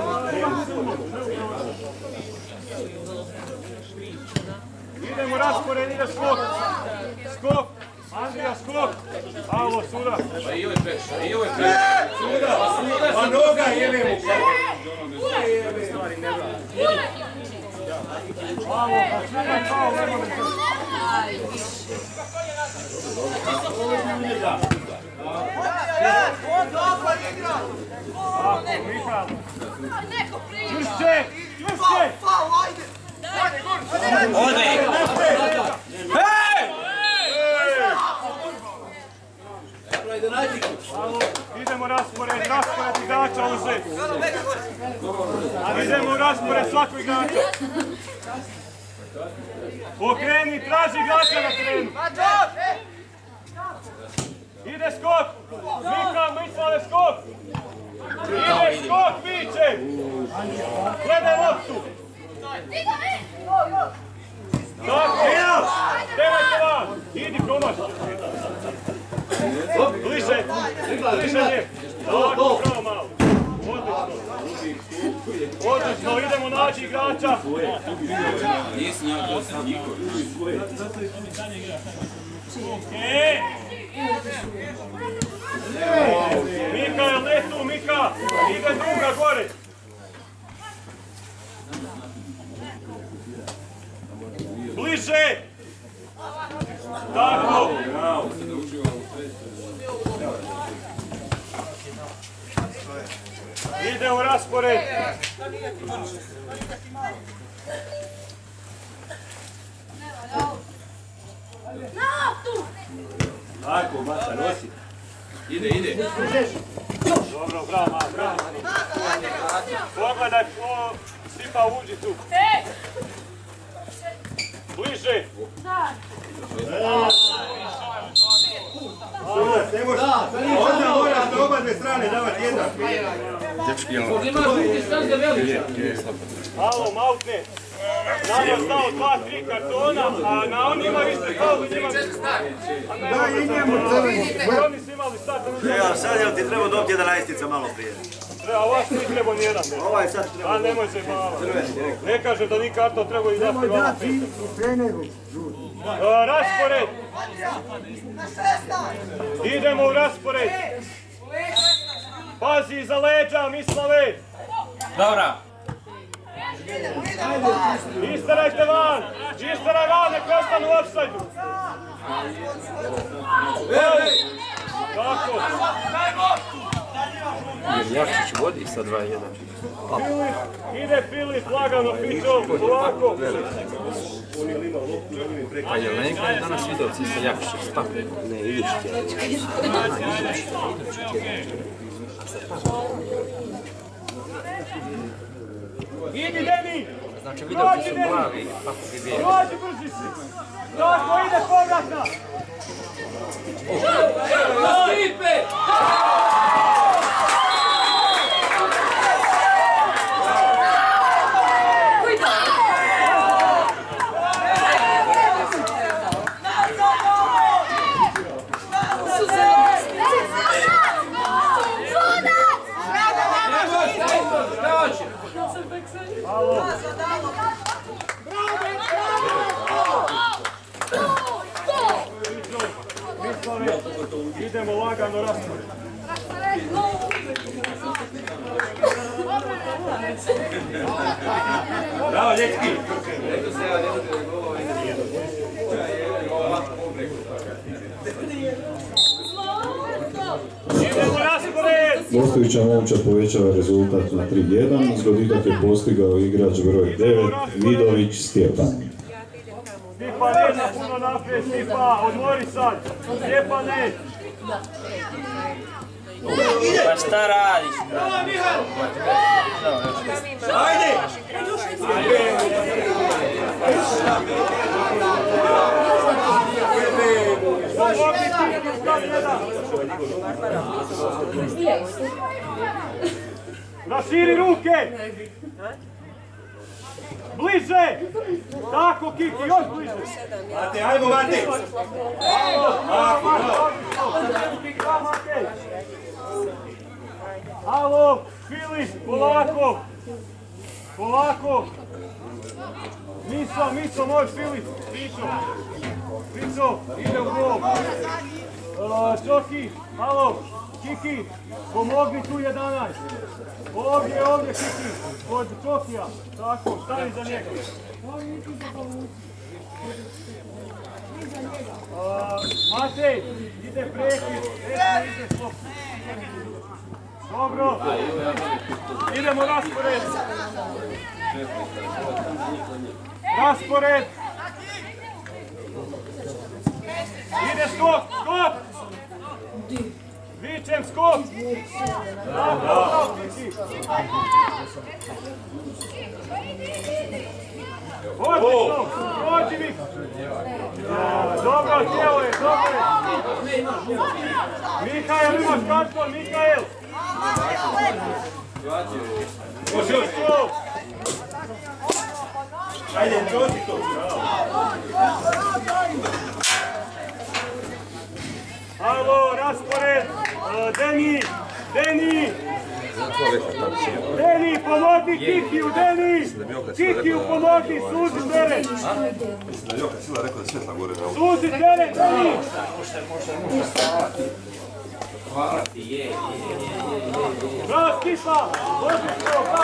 D: idemo raspored, ide skok! Skok! Andrija, skok! Alo, suda!
A: Pa i ovo je preš, i ovo je preš!
K: Suda! Pa noga jebe mu!
D: Alo, pa sviraj pao, nema mi se! Tako, Mikael! Čvršće! Čvršće!
J: Ode! Hej!
D: Idemo raspored igrača uze. Idemo raspored svakog igrača. Pokreni, traži igrača na terenu. Ide skok. Mikael, Mislave, skok. Ide skok, viče. Gledaj loptu. Tako, devajte van. Idi, promaši. Bliže, bliže nje. Tako, pravo malo. Odlično, idemo naći igrača. Mikael, ne tu, Mika. Ide druga gore. Bliže. Tako. Ide u raspored.
K: Tako, Mata, nosi.
A: Ide.
D: Dobro, bravo, bravo. Pogledaj, Stipa, uđi tu. Bliže.
K: Sudac, ne možeš. Onda moraš na oba dve strane davati jedan.
D: Alo, Mautne. Na njom stao 2-3 kartona, a na onima vi ste kao njima... Da, i njemu crveni. Oni su imali sad...
H: Sad jel ti treba dobiti 11-ica malo prije?
D: Treba, vas nije trebao nijedan.
H: Ovaj sad treba...
D: A nemoj se bavati. Ne kažem da ni karton treba i dati vama pita. Raspored. Idemo u raspored. Pazi iza leđa, Mislave.
J: Dobra.
D: Istarajte van! Istaraj van, nek ostanu u offside-u! Tako!
B: Jakšić vodi sa 2-1.
D: Ide Filip, lagano, pičom, polako!
B: Pa jel ne igraju danas vidovci sa Jakšić? Spak?
C: Ne, idući tjedan.
D: Idi, Deni!
B: Znači vidovci su glavi, kako bi bijeli.
D: Prođi, brži si! Tako, ide povratna!
E: Stipe!
D: Idemo lagano raspored.
K: Bravo, dječki!
D: Idemo raspored!
F: Gostujuća momčad povećava rezultat na 3-1. Zgoditak je postigao igrač broj 9, Vidović Stjepan.
D: Stipa, nema puno naprijed, Stipa, odmori sad. Stipa, ne.
B: Pa šta radiš?
K: Ajde!
D: Raširi ruke! Bliže! Tako, Kiki, još bliže!
K: Mate, ajmo, Mate!
D: Alo, Filip, polako! Polako! Miso, moj Filip! Miso, ide u gol! Čoki, alo, Kiki, pomogni tu 11! Ovdje, Kiki, kod Čokija, tako, stani za njega. Matej, ide prekid, ide slop. Dobro, idemo raspored. Raspored. Ide skok! Vičem skok! Bravo, Kiki! Odlično! Prođi mi! Dobro, tijelo je, dobro je! Mihajl, imaš karton, Mihajl!
K: Ajde, prođi to!
D: Alo, raspored! Deni! Deni, pomogi Kikiju, Deni! Kikiju, pomogi, suzi teren!
M: Mislim da je Joka Sila rekao da svjetla gore na ovu.
D: Suzi teren, Deni!
M: Hvala ti, je.
D: Bravo, Stipa! Odlično, bravo,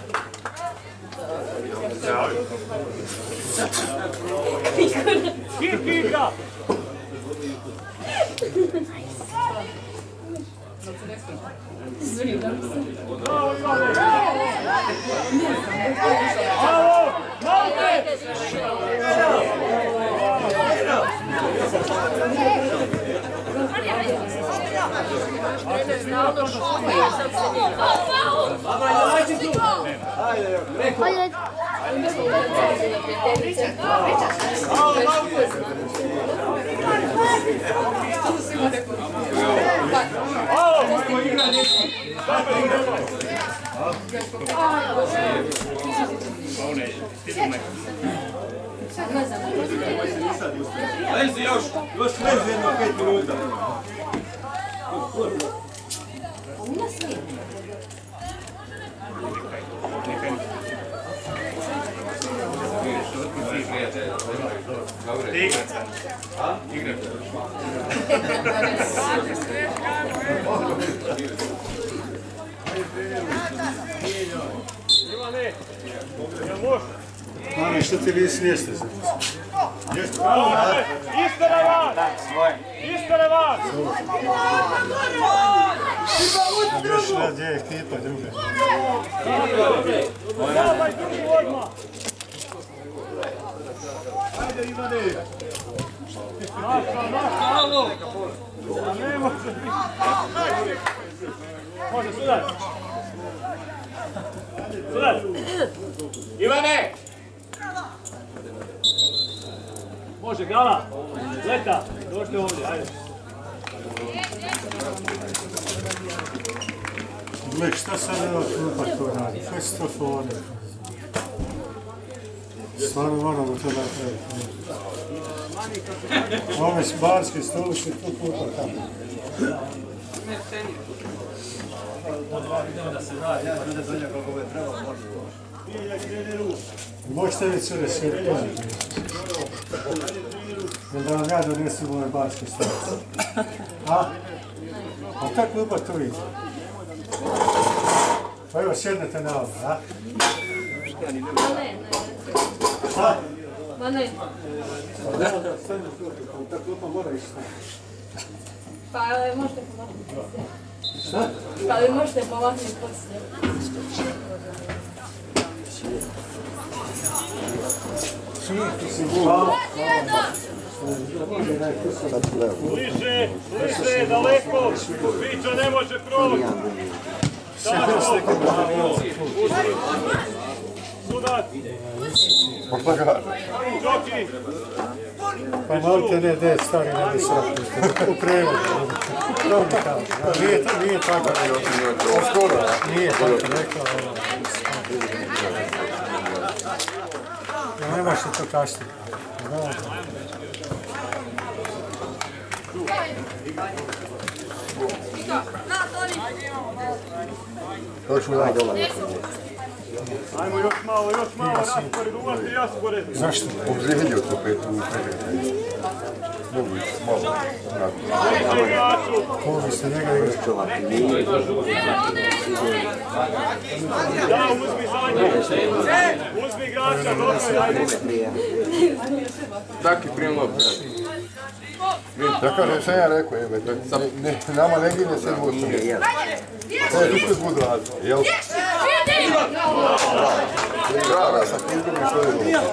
D: Stipa! Kiki igra! Bravo, Ivane! Bravo! Malte!
K: Lezi još lezi jedno 5 minuta.
D: Ivane! Jel može?
L: Mami, što ti vi smijeste za nas?
D: Istere vas! Istere vas!
L: Još gdje je ekipa druga?
D: Probaj drugi odmah! Ajde Ivane! Naša, alo! Ne može biti! Može, sudar! Sudar! Ivane! Može, Gala! Leta! Došli ovdje, ajde!
L: Gle, šta sad ova klupa to radi? Kaj si to fone? Stvarno moramo to napraviti. Ove barske stolice tu klupa tamo. Možete li cure sve pojeti? Jel da vam ja donesim ove barske stolice? A? A ta klupa tu ide. Pa evo, sjednete na ovo, a? A?
G: Ma ne.
L: Ta klupa mora ići tamo.
G: Pa možete pomaknuti poslije.
L: Šta?
G: Pa vi možete pomaknuti poslije.
D: Bliže, bliže, daleko, priča ne može proći. Tako, sudar. Čoki.
L: Pa malo te ne, de, stari, ne bi srati. U prevodu. To mi kaže. Nije tako. Nije tako, rekao. Ne možeš to kašti.
D: Ajmo još malo, raspored, ulazi raspored.
L: Zašto?
M: Obzirio to pet u pregled. Mogu ići malo.
L: Kovi ste njega igrati.
D: Da, uzmi zadnje. Uzmi igrača, dobro, ajde.
M: Taki prijem lopta. Ja kažem, sam ja rekao, nama ne gine se dvosu. To je duše budu razli, jel? Draga sam, izgubim svoje dvoje.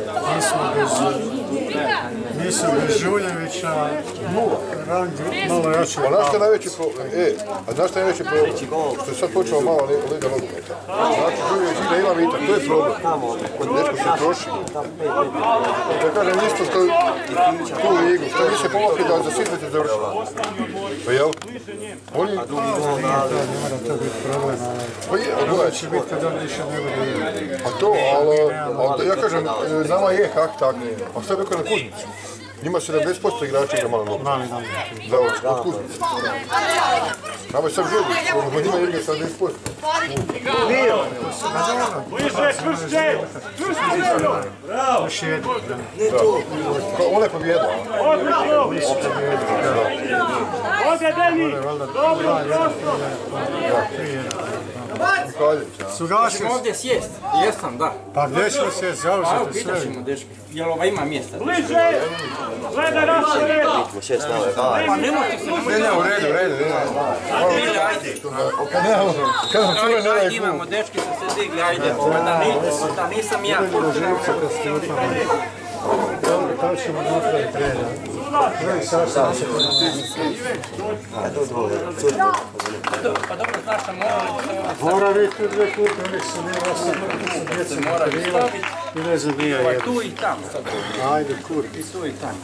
L: Nisu bez Žuljevića, malo jače.
M: A znaš što je najveći problem? Znaš što je najveći problem? Što je sad počeo malo Liga nogometa. Znači, Žuljević igra ima vitak, to je problem. Kod dečko se troši. Ja kažem isto što tu ligu, što više pomake da za sitnice završi. Pa jel? Oni...
L: Ne mora to biti problem, ali će biti kad on više ne bude igra.
M: Pa to, ali ja kažem, nama je hak tak. A što je rekao na Kuznicu? Njima 70% igrača igra malo nogu. Za ovo, od Kuznice. Nama je sad želi, njima igra 70%.
D: Bio! Bliže, kršće! Kršće zemlju! Bravo!
L: Još jedno.
M: Ona je pobjeda.
D: Odlično! Ode Deni! Dobro, prosto!
L: Suglasio
B: Možemo ovdje sjest? Jesam, da.
L: Pa gdje ćemo sjest? Zauzete sve.
B: Pitat ćemo, dečki. Jel ima mjesta?
D: Bliže! Gledaj raspored!
B: Pa nemojte se,
M: Ne, u redu.
B: ajde. Ajde, imamo, dečki su se digli, ajde. Da nisam ja.
L: Dobro, to ćemo napraviti reda.
B: Pa dobro, znaš šta
L: mora biti tu dve kupe, oni su ne vas djece kriva i ne zabijaju jedno.
B: Tu i tamo.
L: Ajde, kur.
B: I tu i tamo.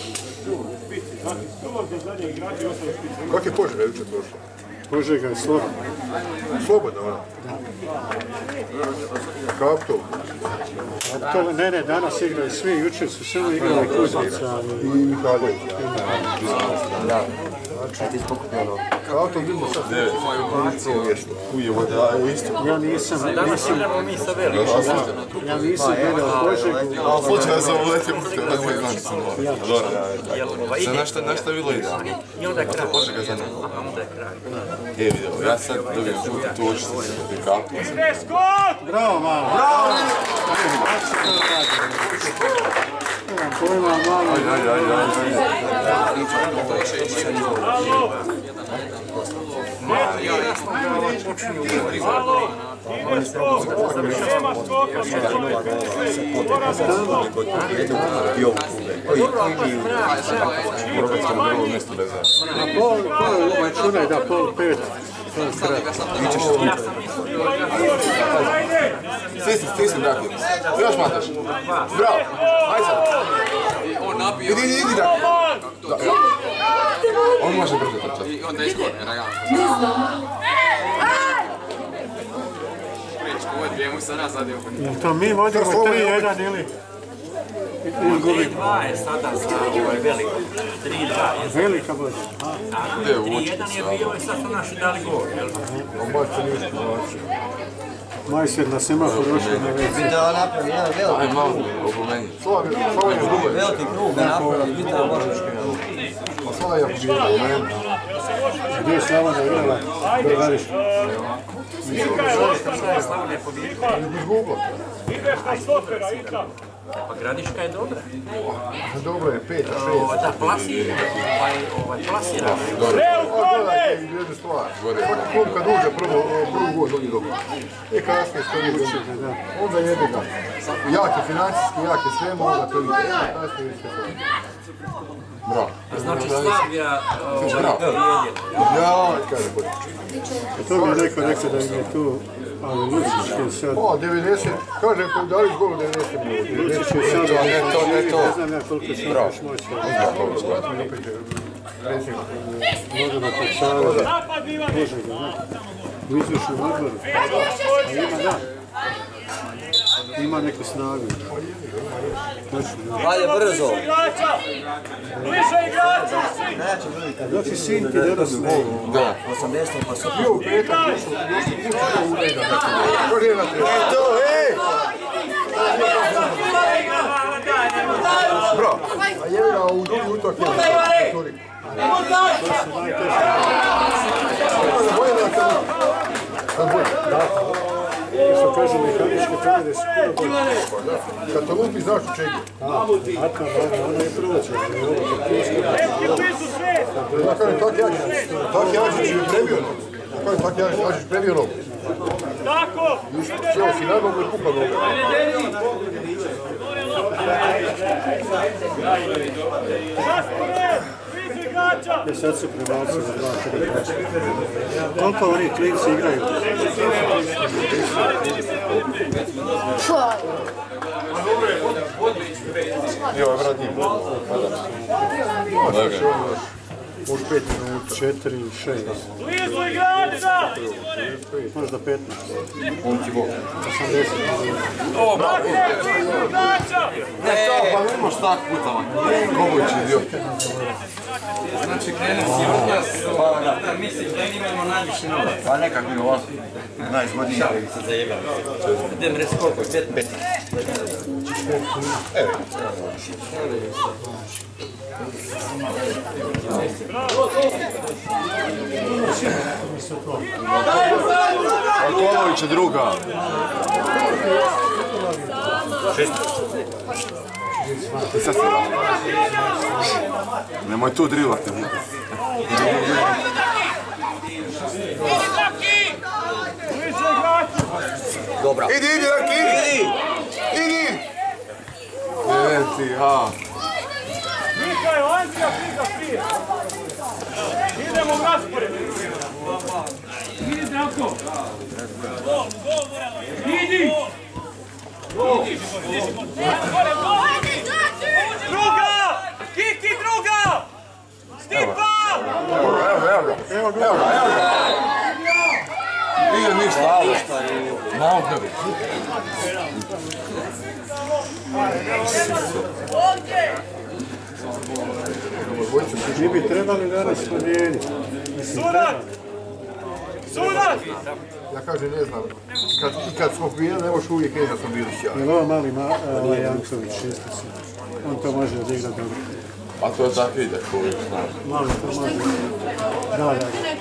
M: Kako je Požega jučer prošlo?
L: Požega je slobodno.
M: Slobodno, ona? Kaptov?
L: Ne, danas igraju svi, jučer su samo igrali Kuznica.
M: I Mihaljević.
C: Ti si pokupio ono.
M: Kao to vidimo sad?
L: Ja nisam gledao Požegu.
M: A slučajno sam uletio u te, da ne znam što sam
I: Na šta bilo ide?
B: I onda je kraj.
I: Požega za nama.
B: Onda je kraj.
I: Vidio, ja sad dobijem tu očicu se da kapu.
D: Ide skok!
L: Bravo, malo. Bravo! Nemam pojma, malo.
D: Ide skok! Nema skoka!
L: Čunaj da, pol pet.
I: Stisni, Daki. Još mataš. Bravo. Ajde sad. Idi, Daki. On može brzo trčati. I onda iskone, ragano.
G: Ne znam.
I: Ovo je dvije mu sa nas zadio.
L: To mi vodimo 3-1 ili gubimo.
B: 3-2 je sada za veliko. 3-2 je.
L: Velika bude.
B: 3-1 je bio i sad su naši dali gol.
L: Majster na semaforu došli na već.
C: Vidao napravi jedan veliki.
I: Aj malo, opomeni.
C: Veliki krug ga napravi, vidao Božički.
L: Gdje je Slavonja igrala? Belgariš.
D: Ideš na stopera, Ika!
B: Pa Gradiška je dobra.
M: Dobro je, 5-6.
B: Da, plasira. Plasira.
M: Jednu stvar. Klub kad uđe prvu gol, on je dobro. I kasnije stoji uči. Onda jede ga. Jak je financijski, jak je svemu, onda to ide. Kasnije više to. Bravo.
B: Znači Slavija...
M: Bravo. Ja, kaže bolje.
L: To bi rekao da im je tu, ali Lucić je sad...
M: O, 90, kaže, dali s golu 90 minuta.
L: Lucić je sad...
I: Ne to.
L: Ne znam ja koliko sam još moći. Možemo kod Saveza. Požega, ne? U izvršnom odboru. Ima neku snagu.
C: Valje brzo.
D: Bliže igrača!
L: Dok si sin ti dorasli.
C: Da. 80 pa su.
M: Bio u petak, to, ej! Bro, a je ga u drugi utak je.
L: Što kažu mehaničke pojede su puno bolje.
M: Kad to lupi, znaš u čega.
L: Atma, ona je proći.
M: Tak Jažić je prebio nogu. Tak Jažić prebio nogu.
D: Tako!
M: Sjeo si na nogu i pukao nogu.
L: Ja sad su prebacili 2-3. Koliko oni klinci igraju?
M: Jo, vrat nije.
L: Už 5 minuta, 4 ili 6.
D: Blizu igrača!
L: Možda 15.
M: On ti bol.
L: 80.
I: O, bravo.
M: Ne to, pa nemaš tak putama. Koboć idiot.
B: Znači krenu si odjas, da misliš da imamo najviše novac.
H: Pa nekak mi ovako, najzgodniji.
B: Šalim se za jebam. Idem res koliko, 5.
M: Evo. Antolović je druga. 6. Nemoj tu drilati.
C: Dobra.
M: Idi, Raki, idi! Ti, ha.
D: Mikaj, Ancija, prije! Idemo u raspored! Idi, Zdravko! Idi! Druga! Kiki, druga! Stipa!
M: Evo ga. Nije ništa. Malo tebi.
L: Mi bi trebali danas promijeniti.
D: Sudac! Sudac!
M: Ja kažem, ne znam, kad smo bili, ne možeš uvijek reći da smo bili sjajni.
L: Jel ovo mali Janković, 6. On to može odigrati dobro.
K: A to je tako ide, ko uvijek znaš.
L: Malo to može. Da.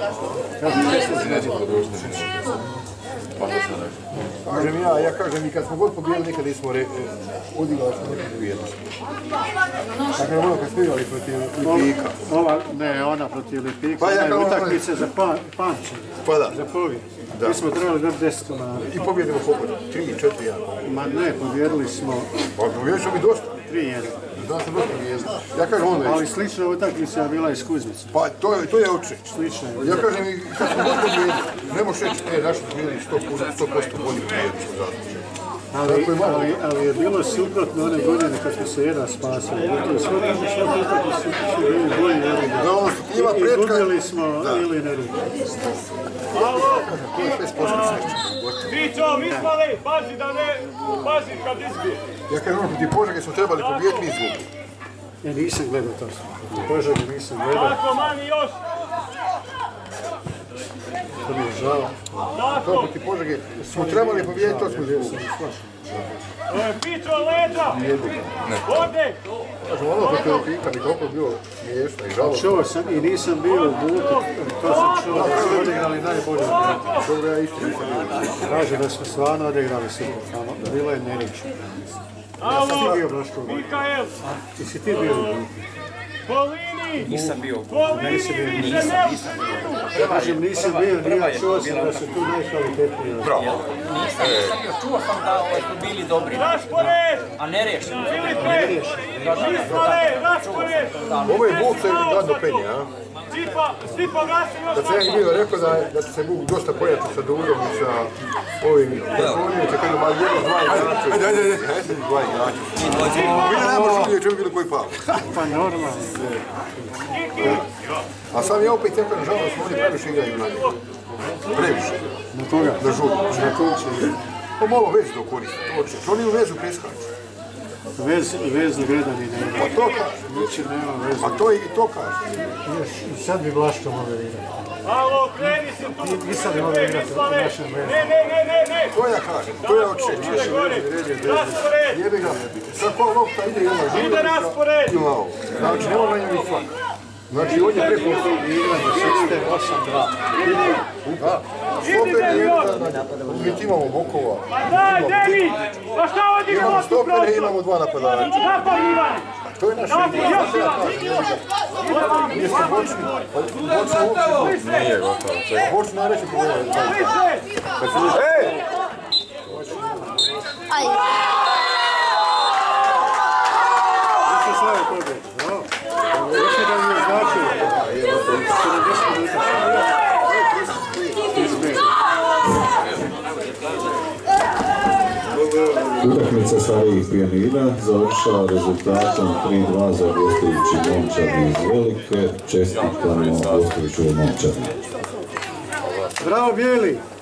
M: Kažem ja kažem i kad smo god pobijali nikad nismo odigrali smo nekog pobijednosti. Dakle, ono kad smo igrali protiv Lipika.
L: Ne, ona protiv Lipika, ona je utakmice za pamćenje, za povijest. Mi smo trebali dati 10 komada.
M: I pobjedimo koliko? 3-4-1.
L: Ma ne, pobjedili smo...
M: Pa pobjedili smo mi dosta.
L: 3-1.
M: Da sam dosta pobjedili. Ja kažem ono je...
L: Ali slična utakmica je bila iz Kuzmice.
M: Pa to je očeć.
L: Slična je.
M: Ja kažem i kad smo god pobjedili, ne možeš reći, naši pobjedili 100% bolji pobjedili smo zaslučeni.
L: Ali je bilo suprotno one godine kad smo se jedan spasili. Sve utakmice su bili bolji i gubili smo ili ne gubili.
M: To je 5% sreće.
D: Pićo, Mislali, pazi da ne, pazi kad izbije.
M: Ja kažem, protiv Požege smo trebali pobijeti, mi izgubili.
L: Ja nisam gledao to. Požege nisam gledao.
D: Tako, mani još.
L: To mi je žao.
M: To protiv Požege smo trebali pobijeti, to smo izgubili.
D: Pićo, leđa! Ode!
M: Kažem, ono protiv Lipika bi toliko bilo smiješno i žalostno.
L: Čuo sam i nisam bio u butu, to sam čuo da su odigrali najbolje.
M: To ja isto nisam bio.
L: Kaže da smo stvarno odigrali super, bilo je nerično.
D: Alo,
L: Mikael! Ti si ti bio u butu?
D: Po liniji!
B: Nisam bio.
D: Po liniji, više ne u svijetu!
L: Kažem, nisam bio, nije čuo sam da su tu najkvalitetniji.
B: Bravo. Nisam bio, čuo sam da su bili dobri.
D: Raspored!
B: A ne rješeno.
D: Filipe! Mislale, raspored!
M: Ovo je Bog se dadno penje, a?
D: Stipa gasi još
M: da sam ja bio rekao da će se Bog dosta pojačati sa Durom i sa ovim Jakovljevića, kada ima jedno, dva igrača. Ajde, dva igrača. Mi ne možemo vidjeti čemu bilo koji pao.
L: Pa normalno.
M: A sam ja opet tepam žao da smo oni previše igraju na njega. Previše.
L: Na koga?
M: Na žugu. Na koga će igrati? Pa malo vezu da koriste. Oni u vezu preskaču.
L: Vezu gledani ne ima.
M: Pa to kaže.
L: Znači nema vezu.
M: A to i to kaže.
L: Sad bi Vlaško mogao igrati.
D: Alo, kreni se tu!
L: I sad bi mogao igrati u našem vezu.
D: Ne!
M: To ja kažem, to ja očekujem.
D: Raspored!
M: Jebi ga. Sad ko lopta ide i ona žuga.
D: Ide raspored!
M: I ovo. Znači, nema na njemu i flak. Znači, on je preko
L: igranje sistem 8-2.
M: Da. Stopere je mi imamo Bokova.
D: Pa daj, Devi! Pa šta odigra
M: Imamo
D: loptu
M: stopere i
D: prosto?
M: imamo dva napadača.
D: Napad, Ivan!
M: To je naša igra. Jeste bočni. Bočni uopće.
K: Nije gotovo.
M: Bočni najveći problem. Ej!
L: Više slave pobjede. Bravo. Više da mi je značilo. 70 minuta.
F: Utakmica starijih pijanina završava rezultatom 3-2 za gostujući Momčad iz Velike. Čestitamo gostujućoj Momčad.
L: Bravo, Bijeli!